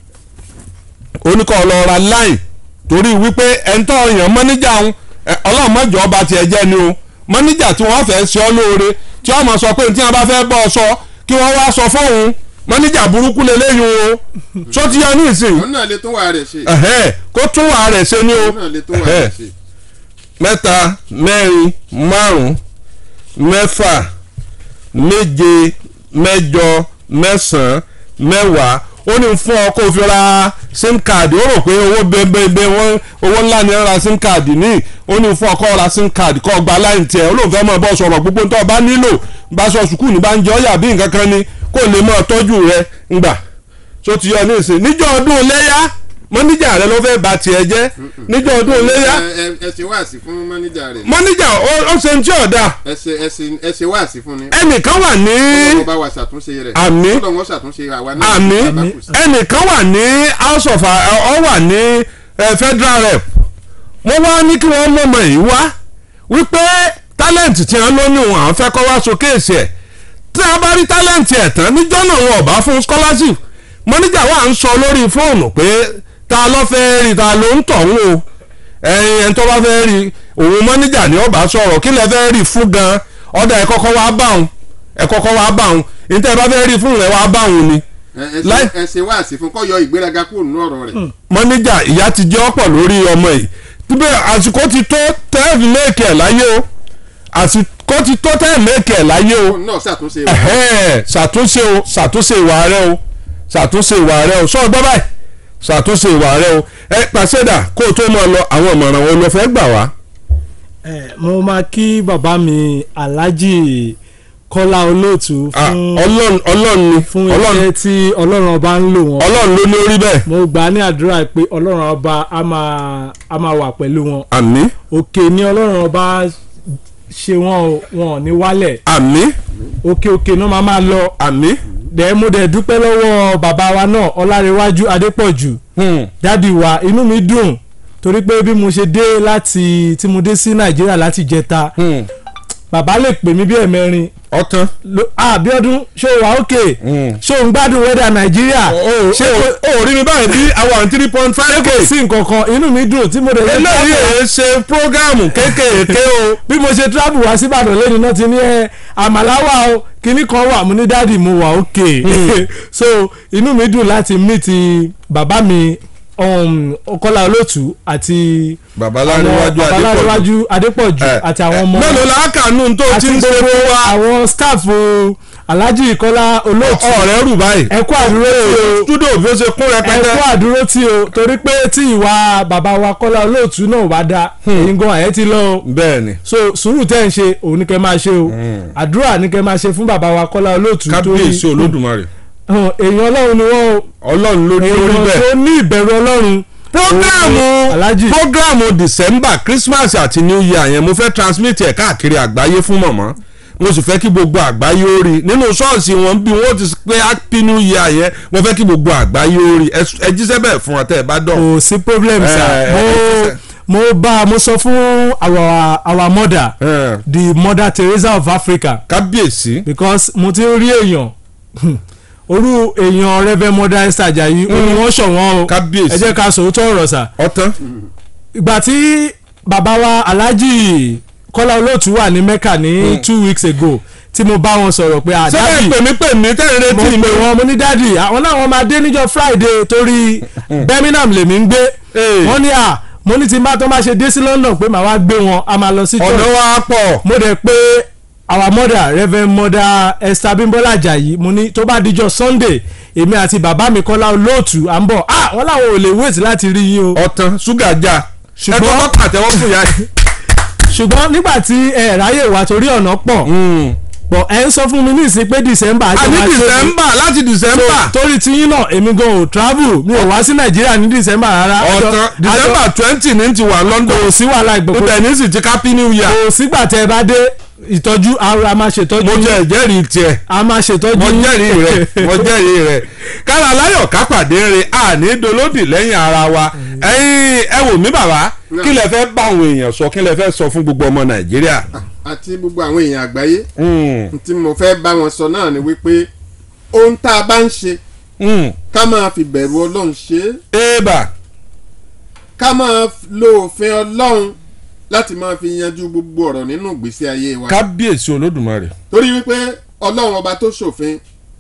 oníkọ́ lọ ra line torí wípé ẹ̀ńtọ́ èèyàn mọ́níjà ń ọlọ́run mọ́jọ́ ọba tiẹ̀ jẹ́ ni o mọ́níjà tí wọ́n fẹ́ ṣe ọ́ lóore tí wọ́n mọ̀ sọ pé tí wọ́n bá fẹ́ bọ́ ọ sọ kí wọ́n wá sọ fóun mọ́níjà burúkú lélẹ́yìn o tó ti yọ ní ìsìn. òun náà lè tún wà rẹ̀ ṣe. kó tún wà rẹ̀ ṣe ni o. òun náà lè tún wà rẹ̀ ṣe. mẹ́ta mẹ́rin márùn-ún mẹ́fà méje mẹ́jọ mẹ́sàn-án mẹ́wàá ó ní fún ọ kó o fi ra sim card ó rò pé owó bẹ́ẹ̀bẹ́ẹ̀ wọ́n owó ńlá ni ra sim card ní ó ní fún ọ kó o ra sim card kó o gba line tiẹ̀ ó lóun fẹ́ mọ̀ bọ́ sọ̀rọ̀ gbogbo tó o bá nílò bá sọ sùkúù ní bá ń jẹ́ ọ́yà bí nǹkan kan ni kó o lè mọ̀ tọ́jú rẹ ńgbà tó ti yọ ní ìsìn níjọ́ ọdún iléyá mọ́níjà rẹ ló fẹ́ bà tiẹ̀ jẹ́ níjọ́ ọdún iléyá. ẹ ṣe wáàsí fún mọ́níjà rẹ. mọ́níjà ó ṣe ń tí ọ̀dà. ẹ ṣe wáàsí fún ni. ẹnìkan wà ní. ọlọ́wọ́ bá wa ṣàtúnṣe rẹ̀. àmì ọlọ́wọ́ ṣàtúnṣe àwa náà. àmì ẹnìkan wà ní house of ọ wà ní federal rep mo wá ní kí wọ́n mọ̀mọ́ yìí wá wípé talent tí wọ́n lóyún àwọn fẹ́ kọ́ wá showcase ẹ̀ tí wọ́n bá rí talent ẹ̀ tán níjọ́ náà wọn ò bá fún scholarship mọ́níjà wà ń sọ lórí fóònù pé ta ló fẹ́ rí ta ló ń tọ̀hún o ẹ̀yin ẹni tó bá fẹ́ rí òun mọ́níjà ni ó bá sọ̀rọ̀ kí lẹ fẹ́ rí fún gan ọ̀dà ẹ̀ kọ́kọ́ wá bá òun ẹ̀ kọ́kọ́ wá bá òun ìtẹ́ ẹ bá fẹ́ rí fún rẹ̀ wá bá òun ni. ẹ ṣe wá sí fún kọ́ yọ ìgbéraga kúrò nínú ọ̀rọ̀ rẹ̀. mọ́níjà ìyá ti jẹ́ ọ̀pọ̀ lórí ọmọ yìí tíbẹ̀ àsìkò ti tó tẹ́ẹ̀fì méèkì ẹ̀ láyé o àsìkò ti tó tẹ́ẹ̀fì méèkì ẹ̀ láyé o ṣàtúnṣe o ṣàtúnṣe ìwà rẹ o ṣàtúnṣe ìwà rẹ o sọ gbọ́ báyìí ṣàtúnṣe ìwà rẹ o ẹ Pàṣẹdà kó o tó máa lọ àwọn ìmọ̀ràn wo ló fẹ́ gbà wá. ẹ mo máa kí bàbá mi Alhaji Kọ́lá Olóòtú fún Ọlọ́run Ọlọ́run ni fún iṣẹ́ tí Ọlọ́run ọba ń lò wọ́n. Ọlọ́run ló ní orí bẹ́ẹ̀. mo gbà ní àdúrà pé Ọlọ́run ọba á máa á máa wà pẹ̀lú wọn. àmín. òkè ni Ọlọ́run ọba ṣe wọn wọn ò ní wálẹ̀. àmín. òkè òkè náà máa máa lọ. àmín. dẹ̀ mo dẹ̀ dúpẹ́ lọ́wọ́ bàbá wa náà Ọlárẹ̀wájú Adépọ̀jù dádì wa inú mi dùn torí pé bí mo ṣe dé láti tí mo dé sí Nàìjíríà láti jẹta bàbá lè pè mí bí ẹ̀mẹrin ọ̀tán Abíọ́dún ṣó wà ókè ṣó ń gbádùn wẹ́dà Nàìjíríà ṣé o rí mi báyìí bí àwọn three point five k sí nǹkan kan inú mi dùn tí mo dẹ̀ lé eléyìí ẹ̀ ṣe prógámù kéékèèké o bí mo ṣe travel wá sí Ìbàdàn lẹ́nu náà ti ní ẹ àmàláwà o kíní kan wà mo ní dáàdì mo wà ókè so inú mi dùn láti meet bàbá mi Kọ́lá Olóòtú àti Babaláríwájú Adépọ̀jù àti àwọn ọmọ mélòó la kànú tó ti ń ṣe fún wa àwọn staff Alhaji Kọ́lá Olóòtú ọ̀rẹ́ rù báyìí ẹ kú àdúró tí o studio bí ó ṣe kún rẹpẹtẹ ẹ kú àdúró tí o torí pé tí ìwà bàbá wa Kọ́lá Olóòtú náà bá da èyí gan ẹ̀ ti lọ o bẹ́ẹ̀ni so sùúrù tẹ́ ń ṣe òun ní kẹ́ máa ṣe o àdúrà ní kẹ́ máa ṣe fún bàbá wa Kọ́lá Olóòtú kábíyèsí Olódùmarè èèyàn Ọlọ́run ni wọ́n Ọlọ́run ló ní orí bẹ́ẹ̀ èèyàn tó ní ìbẹ̀rù Ọlọ́run programu programu December Christmas àti New Year yẹn mo fẹ́ transmit ẹ̀ káàkiri àgbáyé fún mọ̀mọ́ mo sì fẹ́ kí gbogbo àgbáyé ó rí nínú ṣọ́ọ̀ṣì wọn bí wọ́n ti pé happy New Year yẹn mo fẹ́ kí gbogbo àgbáyé ó rí ẹ jíṣẹ́ bẹ́ẹ̀ fún ọ tẹ́ ẹ bá dọ̀. kò sí problem sir mo mo bá mo sọ fún our our mother the Mother Teresa of Africa kábíyèsí because mo ti rí èèyàn orú èèyàn rẹ́fẹ́ Mother Esther Ajayi ó ní wọ́n ṣọ̀wọ́n o kábíyèsí ẹ jẹ́ ká sòótọ́ ọ̀rọ̀ sà. ọ̀tán. ìgbà tí bàbá wa Alhaji Kọ́lá Olóòtú wà ní Mecca ní two weeks ago tí mo bá wọn sọ̀rọ̀ pé àdáàdì sẹ́yìn pèmí pèmí tẹ́lẹ̀ retí mi. mo pè wọn mo ní dáàdì àwọn náà wọ́n máa dé níjọ́ Friday torí Birmingham lèmi ń gbé wọ́n ní à mo ní tí bá tó máa ṣe dé sí London pé màá wá gbé wọn a máa lọ sí church ọ̀nà wa pọ̀. mo dẹ̀ pé our mother Reverend Mother Esther Bímbọ́lá Ajayi mo ní tó bá dijọ́ Sunday èmi àti bàbá mi Kọ́lá Olóòtú à ń bọ̀ ah wọ́n làwọn ò lè wait láti rí yín o. ọ̀tàn ṣúgà já ṣùgbọ́n ẹ kọ́kọ́ pàtẹ́wọ́ fún ìyá yìí. ṣùgbọ́n nígbà tí ẹ ráyè wá torí ọ̀nà pọ̀ bọ̀ ẹ ń sọ fún mi ní ìsìn pé december àjọ máa ṣe àní december láti december torí tiyín náà èmi gan ò travel mi ò wá sí nàìjíríà ní december rárá. ọ̀tàn december twenty ní ti wà london kò sí wàhálà ìgbòho ibẹ̀ ní sì ti happy new year. kò sígbà tẹ ẹ bá dé ìtọ́jú a máa ṣètọ́jú. mo jẹ́ ìjẹ́rìí tiẹ̀. a máa ṣètọ́jú. mo jẹ́rìí rẹ̀ mo jẹ́rìí rẹ̀ kára aláyọ̀ kápàdé rẹ̀ àní dolódì lẹ́yìn ara wa ẹ̀yin ẹ wò mí bàbá kí lẹ fẹ́ bá àwọn èèyàn sọ kí lẹ fẹ́ sọ fún gbogbo ọmọ nàìjíríà. àti gbogbo àwọn èèyàn àgbáyé tí mo fẹ́ bá wọn sọ náà ni wípé ohun tá a bá ń ṣe ká máa fi bẹ̀rù ọlọ́run ṣe é. ébà. ká máa lo òfin ọlọ́run láti máa fi yanjú gbogbo ọ̀rọ̀ nínú ìgbésí ayé wa. kábíyèsí olódùmarè. torí wípé ọlọ́run ọba tó ṣòfin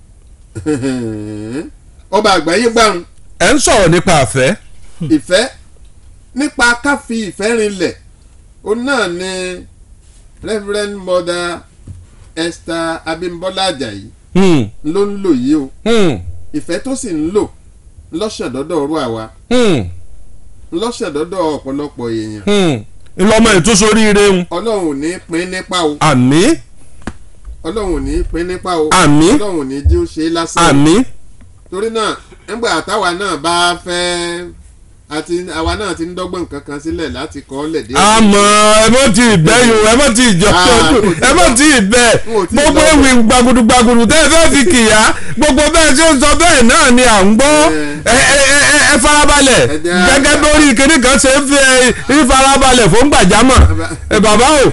ọba àgbáyé gbàrún. ẹ ń sọ̀rọ̀ nípa àfẹ́. ìfẹ́ nípa ká fi ìfẹ́ rinlẹ̀ òun náà ni Reverend Mother Esther Abímbọ́lá Àjàyí ló ń lò yìí o ìfẹ́ tó sì ń lò lọ́sẹ̀dọ́dọ̀ ọ̀rọ̀ àwa lọ́sẹ̀dọ́dọ̀ ọ̀pọ̀lọpọ̀ èèyàn. ńlọmọ ìtúnṣoríire ń. ọlọ́run ò ní pín nípa o. àmín. ọlọ́run ò ní pín nípa o. àmín. ọlọ́run ò ní jí ó ṣe é lásán. àmín. torí náà nígbà táwa náà bá fẹ́ àti àwa náà ti ń dọ́gbọ́n nǹkan kan sílẹ̀ láti kọ́ ọ́ lẹ̀dí. àmọ́ ẹ mọ̀ tí ì bẹ́ yòó ẹ mọ̀ tí ì jọ ẹ mọ̀ tí ì bẹ́ gbogbo ewì gbagudu gbagudu tẹ́ ẹ fẹ́ fi kìyà gbogbo bẹ́ẹ̀ tí ó ń sọ bẹ́ẹ̀ náà ni à ń gbọ́ ẹ ẹ ẹ farabalẹ̀ gẹ́gẹ́ lórí kinní kan ṣe ń fi farabalẹ̀ fún gbàjámọ̀ ẹ bàbá o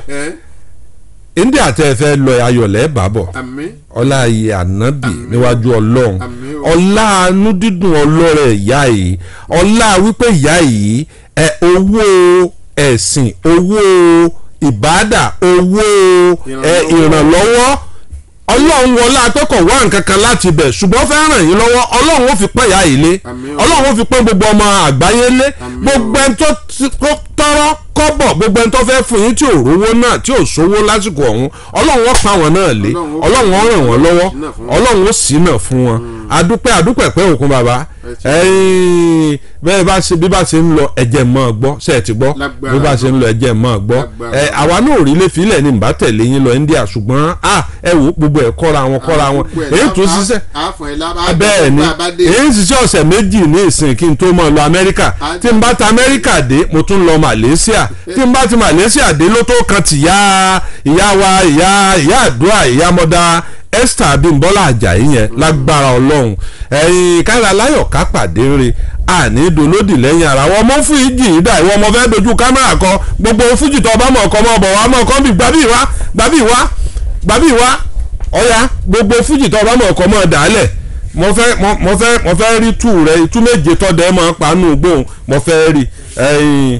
india tẹ́ ẹ fẹ́ lọ ayọ̀lẹ́ bàbọ̀ ọlá ayé ànábì níwájú ọlọ́run ọlá anú dídùn ọlọ́rẹ̀ ìyá yìí ọlá wípé ìyá yìí ẹ owó ẹ̀sìn owó ìbádà owó ẹ ìrànlọ́wọ́ ọlọ́run wọlé atọ́kọ̀ wá nǹkan kan láti bẹ̀ ṣùgbọ́n fẹ́ ràn yín lọ́wọ́ ọlọ́run ó fi pẹ́ ìyá yìí lé ọlọ́run ó fi pẹ́ gbogbo ọmọ àgbáyé lé gbogbo ẹni tó tọrọ kọ́bọ̀ gbogbo ẹni tó fẹ́ fún yín tí ò rówó náà tí ò sówó lásìkò ọ̀hún ọlọ́run ó pa wọn náà lé ọlọ́run ó ràn wọ́n lọ́wọ́ ọlọ́run ó sì náà fún wọn adúpẹ́ adúpẹ́ pẹ́ òkun bàbá ẹ̀yin bẹ́ẹ̀ bá ṣe bí bá ṣe ń lọ ẹ̀jẹ̀ mọ́ gbọ́ ṣe ẹ̀ ti gbọ́ bí bá ṣe ń lọ ẹ̀jẹ̀ mọ́ gbọ́ ẹ̀ àwa náà ò rí lé filẹ̀ ní ìbá tẹ̀lé yín lọ India ṣùgbọ́n ẹ wò gbogbo ẹ̀ kọ́ra wọn kọ́ra wọn èyí tó ṣiṣẹ́ bẹ́ẹ̀ ni èyí ṣiṣẹ́ ọ̀sẹ̀ méjì ní ìsìn kí n tó mọ̀ lọ Amẹ́ríkà tí n bá ta Amẹ́ríkà dé mo tún lọ Malaysia tí n bá ti Malaysia dé ló tó kan tìyá ìyá wa ìyá ìyá àdúrà ìyá mọ́dá Esther Abímbọ́lá Àjàyí yẹn lágbára Ọlọ́run ẹ̀yin kára aláyọ̀ ká pàdé rẹ̀ àní dolódì lẹ́yìn ara wọn mọ́ fún ìjì yìí dà ìwọ ọmọ fẹ́ dojú kámẹ́rà kọ gbogbo fújì tó ọba mọ̀ ọkọ mọ̀ ọ̀bọ̀ wa mọ̀ ọkọ bí gbàbí wá gbàbí wá gbàbí wá ọ̀ya gbogbo fújì tó ọba mọ̀ ọkọ mọ̀ dàálẹ̀ mo fẹ́ mo fẹ́ mo fẹ́ rí tú rẹ tú méje tọ́dẹ̀ mọ̀ pàánù gbóhùn mo fẹ́ rí ẹ̀yin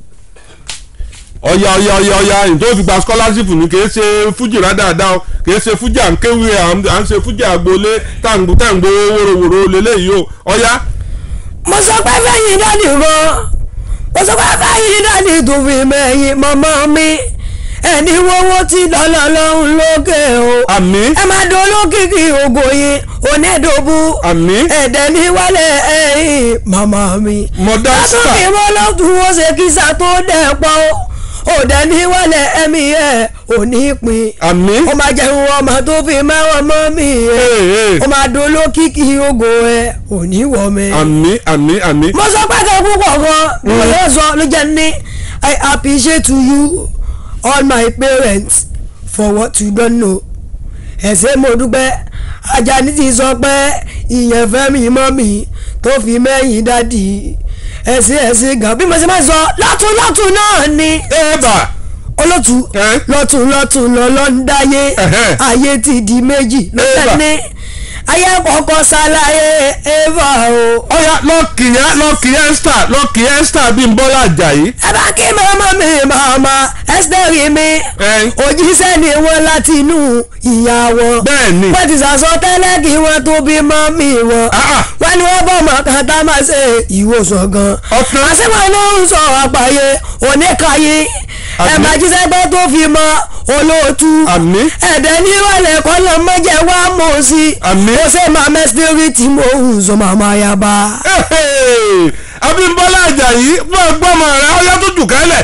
ọ̀ya ọ̀ya ọ̀ya ọ̀ya ẹ̀yìn tó fi gba scholarship ní kì í ṣe fújì rádáadáa o kì í ṣe fújì à ń kéwì à ń ṣe fújì àgbolé tàǹgbò tàǹgbò wòròwòrò lélẹ́yìí o ọ̀ya. mo sọ pé fẹ́yìn dáàdì gan mo sọ pé fẹ́yìn dáàdì tó fi mẹ́yìn mọ́mọ́ mi ẹni wọ́wọ́ tí lọ́lọ́ lọ́hùn lókè o. àmín. ẹ máa dán olókìkí ògo yín onídòbú. àmín. ẹ̀dẹ̀ ní wálé ẹ̀yìn màmá mi. mọ̀dásítà. látọ̀ kí wọ́n lọ́tún wọ́n ṣe kísà tó dẹ̀ pọ̀ òdẹ ní wálé ẹ̀mí ẹ̀ òní pin. àmín. ó máa jẹun ọmọ tó fi mẹ́wọ̀n mọ́ mi ẹ̀ ó máa dán olókìkí ògo ẹ̀ òní wọ̀ mi. àmín àmín àmín. mo sọ pé kẹ́ púpọ̀ gan mo lè sọ ló jẹ́ ní I appreciate to you all my parents for what you don't know. ẹ ṣé mo dúpẹ́ Àjàní ti sọ pé ìyẹn fẹ́ mi mọ́ mi tó fi mẹ́yìn dádì ẹ ṣé ẹ ṣé gan bí mo ṣe máa sọ lọ́tún lọ́tún náà ni. ẹ̀bà olótú lọ́tún lọ́tún lọ́lọ́ ń dáyé ayé ti di méjì lọ́tẹ̀ ní ayé kọ̀ọ̀kan ṣàlàyé eva o. ọ̀ya lọ́ọ̀kì yẹn lọ́ọ̀kì yẹn Esther lọ́ọ̀kì yẹn Esther Abímbọ́lá Àjàyí. ẹ bá kí màmá mi màmá Esther rí mi òjíṣẹ́ ni wọ́n láti inú ìyá wọn. bẹ́ẹ̀ni. wọ́n ti sàsọ tẹ́lẹ̀ kí wọ́n tó bí mọ́mí wọn. wọ́n ní wọ́n bọ̀ mọ́ kan tá a máa ṣe ìwòsàn gan. ọ̀kan. àṣewọ̀n ló ń sọ àpàyè oníkàyé ẹ̀ máa jíṣẹ́ pé tó fi mọ́ olóòtú. àmín. ẹ̀dẹ̀ ní ìrọ̀lẹ́ kọ́ ló mọ́jẹ́ wá mọ̀ sí. àmín. ó ṣe máa mẹ́sítírì tí mo ń sọ màmá yaba. Abímbọ́lá Àjàyí fún ẹgbọ́n ọmọ rẹ ọyá tó jù kálẹ̀ tó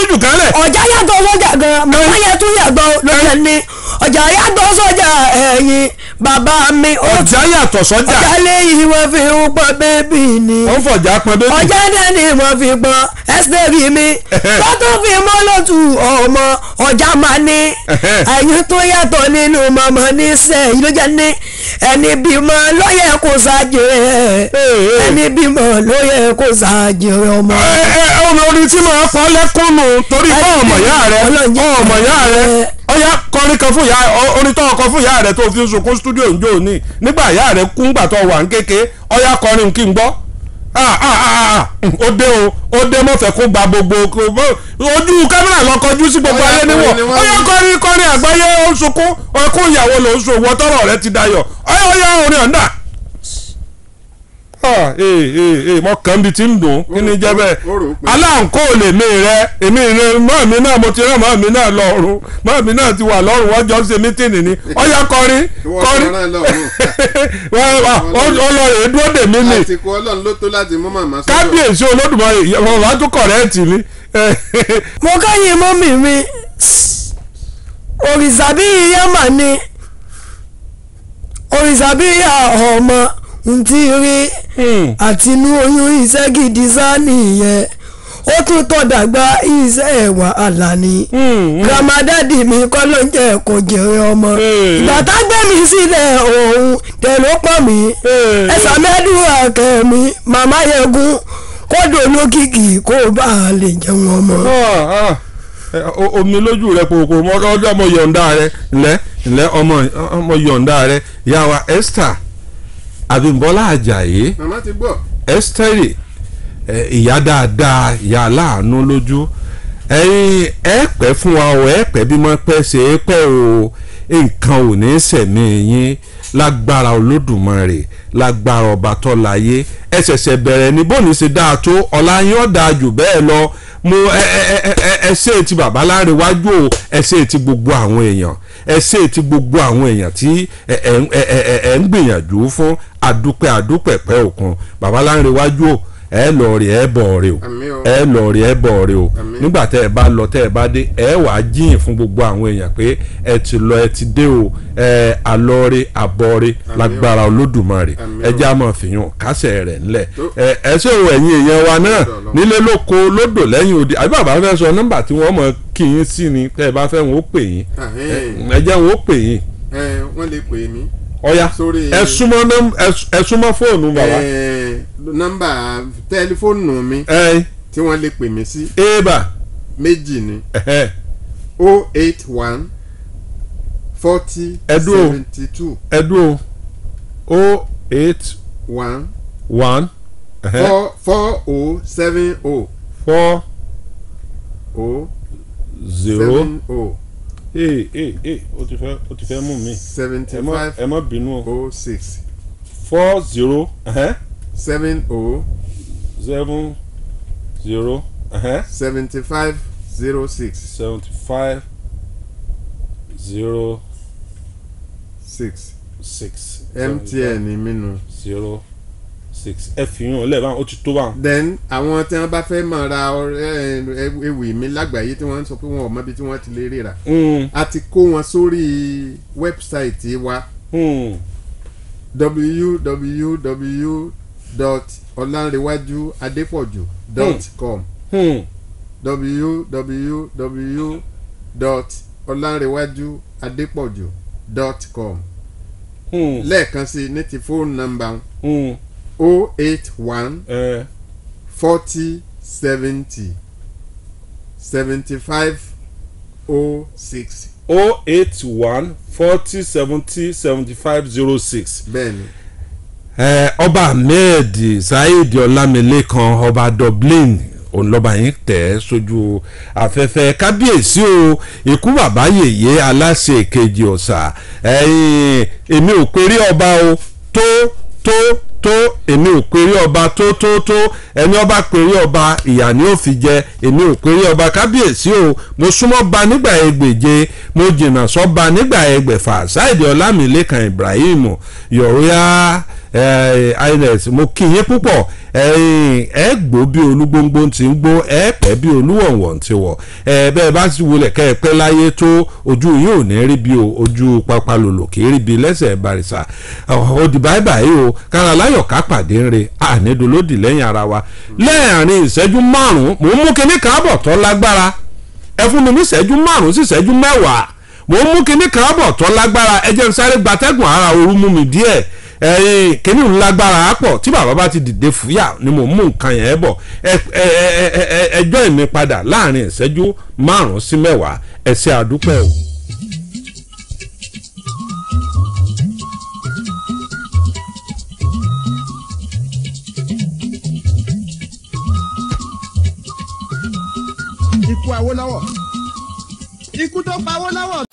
tújù kálẹ̀. ọjà yàtọ̀ sọ́jà gan màmá yẹn tún yàtọ̀ lọ́jà ní ọjà yàtọ̀ sọ́jà ẹ̀yìn bàbá mi. ọjà yàtọ̀ sọ́jà. ọjà lẹ́yìn wọ́n fi ń pọn bébì ni. wọ́n fọ̀jà pọn bébì. ọjà náà ni wọ́n fi pọn ẹ́sítẹ́rì mi. tó tún fi mọ́ lótú ọmọ ọjà máa ní. ẹ̀yìn tó yàtọ̀ nínú mọ̀mọ́ ní sẹ́yìn ló jẹ́ ní ẹni bímọ ló yẹ kó ṣàjèrè ẹni bímọ ló yẹ kó ṣàjèrè ọmọ. ẹ ẹ ọmọ orin tí màá fọ lẹ́kùnù torí fún ọmọ ìyá rẹ ọmọ ìyá rẹ ọyá kọrin kan fún ìyá orin tó kọ fún ìyá rẹ tó fi ń sunkún stúdíò ń jò ní nígbà ìyá rẹ kú ńgbà tó wà ń kéke ọyá kọrin kí n gbọ́ ó dé o ó dé mọ̀fẹ́ kó gba gbogbo ojú kámẹ́rà lọ kọjú sí gbogbo ayé níwọ̀ ọyá kọrin kọrin àgbáyé ó ń sunkún ọkùn ìyàwó ló ń sun owó tọrọ rẹ ti dayọ̀ ọyá ọyá orin ọ̀ndà mọ kàn bí tí ń dùn kí ni jẹ́ bẹ́ẹ̀ aláǹkó lè mí rẹ èmi rẹ mọ́ mi náà mo ti rán mọ́ mi náà lọ́rùn mọ́ mi náà ti wà lọ́rùn wọ́n jọ ṣe mítìnì ni ọ̀yá kọrin kọrin ọlọ́run dúró dè mí ni àsìkò ọlọ́run ló tó láti mú màmá sọ́dọ̀ kábíyèsí olódùmarè wọ́n wá tún kọ̀rẹ́ẹ̀tì ni. mo kẹ́yìn mọ́mì mi òrìṣà bí ìyá mà ní òrìṣà bí ìyá ọmọ ntí rí àti inú oyún iṣẹ́ gidi sá nìyẹn ó tún tọ́ dàgbà iṣẹ́ wàhálà ni ramadadi mi kọ́ ló ń jẹ́ kó jèrè ọmọ ìgbà tá gbé mi sílẹ̀ òun tẹ̀ ló pọ̀ mí ẹ̀sà mẹ́dúrà kẹ́mi màmá yẹgun kó dòló kìkì kó bá a lè jẹun ọmọ. omi lójú rẹ pòpò ọjọ́ ọmọ yọ̀ǹda rẹ ńlẹ́ ńlẹ́ ọmọ yọ̀ǹda rẹ ìyá wa Esther Abímbọ́lá Àjàyí màmá ti gbọ́ Ẹ́sítẹ́rì ìyá dáadáa ìyá aláàánú lójú ẹ̀yin ẹ pẹ́ fún wa o ẹ pẹ́ bí mo pẹ́ ṣe é pẹ́ o nǹkan ò ní sẹ̀mí yín lágbára Olódùmarè lágbára ọba tó láyé ẹ ṣẹ̀ṣẹ̀ bẹ̀rẹ̀ ní bóni ṣe dáa tó ọ̀la yín ó dáa jù bẹ́ẹ̀ lọ mo ẹ ẹ ẹ ẹ ṣe ti bàbá Láńrewájú o ẹ ṣe ti gbogbo àwọn èèyàn ẹ ṣe ti gbogbo àwọn èèyàn tí ẹ ẹ ẹ ẹ ń gbìyànjú fún àdúpẹ́ àdúpẹ́ pẹ́ òkun bàbá Láńrewájú o ẹ lọ rí ẹ bọ̀ rí o ẹ lọ rí ẹ bọ̀ rí o nígbà tẹ́ ẹ bá lọ tẹ́ ẹ bá dé ẹ wàá jíyìn fún gbogbo àwọn èèyàn pé ẹ ti lọ ẹ ti dé o ẹ alọ́ọ̀rẹ́ abọ́ọ̀rẹ́ lágbára Olódùmarè ẹ jẹ́ àmọ́ fìyàn kásẹ̀ rẹ̀ ńlẹ̀ ẹ ẹ ṣé o ẹ̀yin èèyàn wa náà nílé lóko lódò lẹ́yìn òde àbí bàbá fẹ́ sọ nọ́mbà tí wọ́n mọ̀ kí yín sí ni tẹ́ ẹ bá fẹ́ wọn ó pè yín ẹ jẹ́ wọn ó pè yín. ẹ wọ́n lè pè mí. ọ̀ya ẹ súnmọ́ ẹ súnmọ́ fóònù bàbá. nọ́mbà tẹlifóònù mi tí wọ́n lè pè mí sí. eba méjì ni o eight one forty seventy two. ẹdùn o eight one one four four o seven o four o zero seven o. ee ee ee o ti fẹ́ o ti fẹ́ mú mi. seventy five ẹ má bínú o six. four zero seven o seven zero seventy five zero six. seventy five zero six. six. M T N ni mí nu. zero six ẹ fi hàn lẹ́ẹ̀bá ó ti tó bá. then àwọn tí wọ́n bá fẹ́ máa ra ewì mi lágbàáyé tí wọ́n ń sọ pé wọn ò mọbi tí wọ́n ti lè ríra a ti kó wọn sórí wẹ́bsáìtì wa w w w dot ọlánrewájú adépọ̀jù dot com w w w dot ọlánrewájú adépọ̀jù dot com lẹ́ẹ̀kan sí ní ti fóònù nọ́mbà o eight one forty seventy seventy five o six. o eight one forty seventy seventy five zero six. bẹ́ẹ̀ni. ẹ ọba ahmed saheed ọlámilékan ọba dublin òun lọ́ba yín tẹ̀ ẹ́ sójú afẹ́fẹ́ kábíyèsí o ikú bàbá yèyé aláṣẹ kejì ọ̀sà ẹ̀yìn èmi ò péré ọba o tó tó tó èmi ò péré ọba tó tó tó ẹni ọba péré ọba ìyà ni ó fi jẹ èmi ò péré ọba kábíyèsí o mo súnmọ́ ba nígbà ẹgbèje mo jìnnà sọ́ba nígbà ẹgbẹ̀fà Saheed Ọlámilékan Ibrahim your royal ins mo kí yín púpọ̀ ẹ gbó bí olúgbóngbó ti ń gbó ẹ pẹ́ bí olúwọ̀nwọ̀n ti wọ̀ ẹ bẹ́ẹ̀ bá ti wọlé kẹ́ ẹ pẹ́ láyé tó ojú yìí ò ní rí bí ojú pápá lòlò kì í rí bí lẹ́sẹ̀ barisa òdì báyìí báyìí o kára láyọ̀ ká pàdé ń re ànídolódì lẹ́yìn ara wa lẹ́ẹ̀rin ìṣẹ́jú márùn-ún mò ń mú kinní káàbọ̀ tó lágbára ẹ fún mi ní ìṣẹ́jú márùn-ún sí ìṣẹ́jú mẹ́wàá mò ń mú kinní káàbọ̀ tó lágbára ẹ jẹ́ n sáré gbatẹ́gùn ara ooru mú mi díẹ̀ ẹ̀yìn kinní ń lágbára pọ̀ tí bàbá bá ti dìde fúyà ni mò ń mú nǹkan yẹn bọ̀ ẹjọ́ ìmí padà láàrin ìṣẹ́jú márùn-ún sí mẹ́wàá ẹ ṣé àdúpẹ́ o. ikú Awólọ́wọ̀ ikú tó pa Awólọ́wọ̀.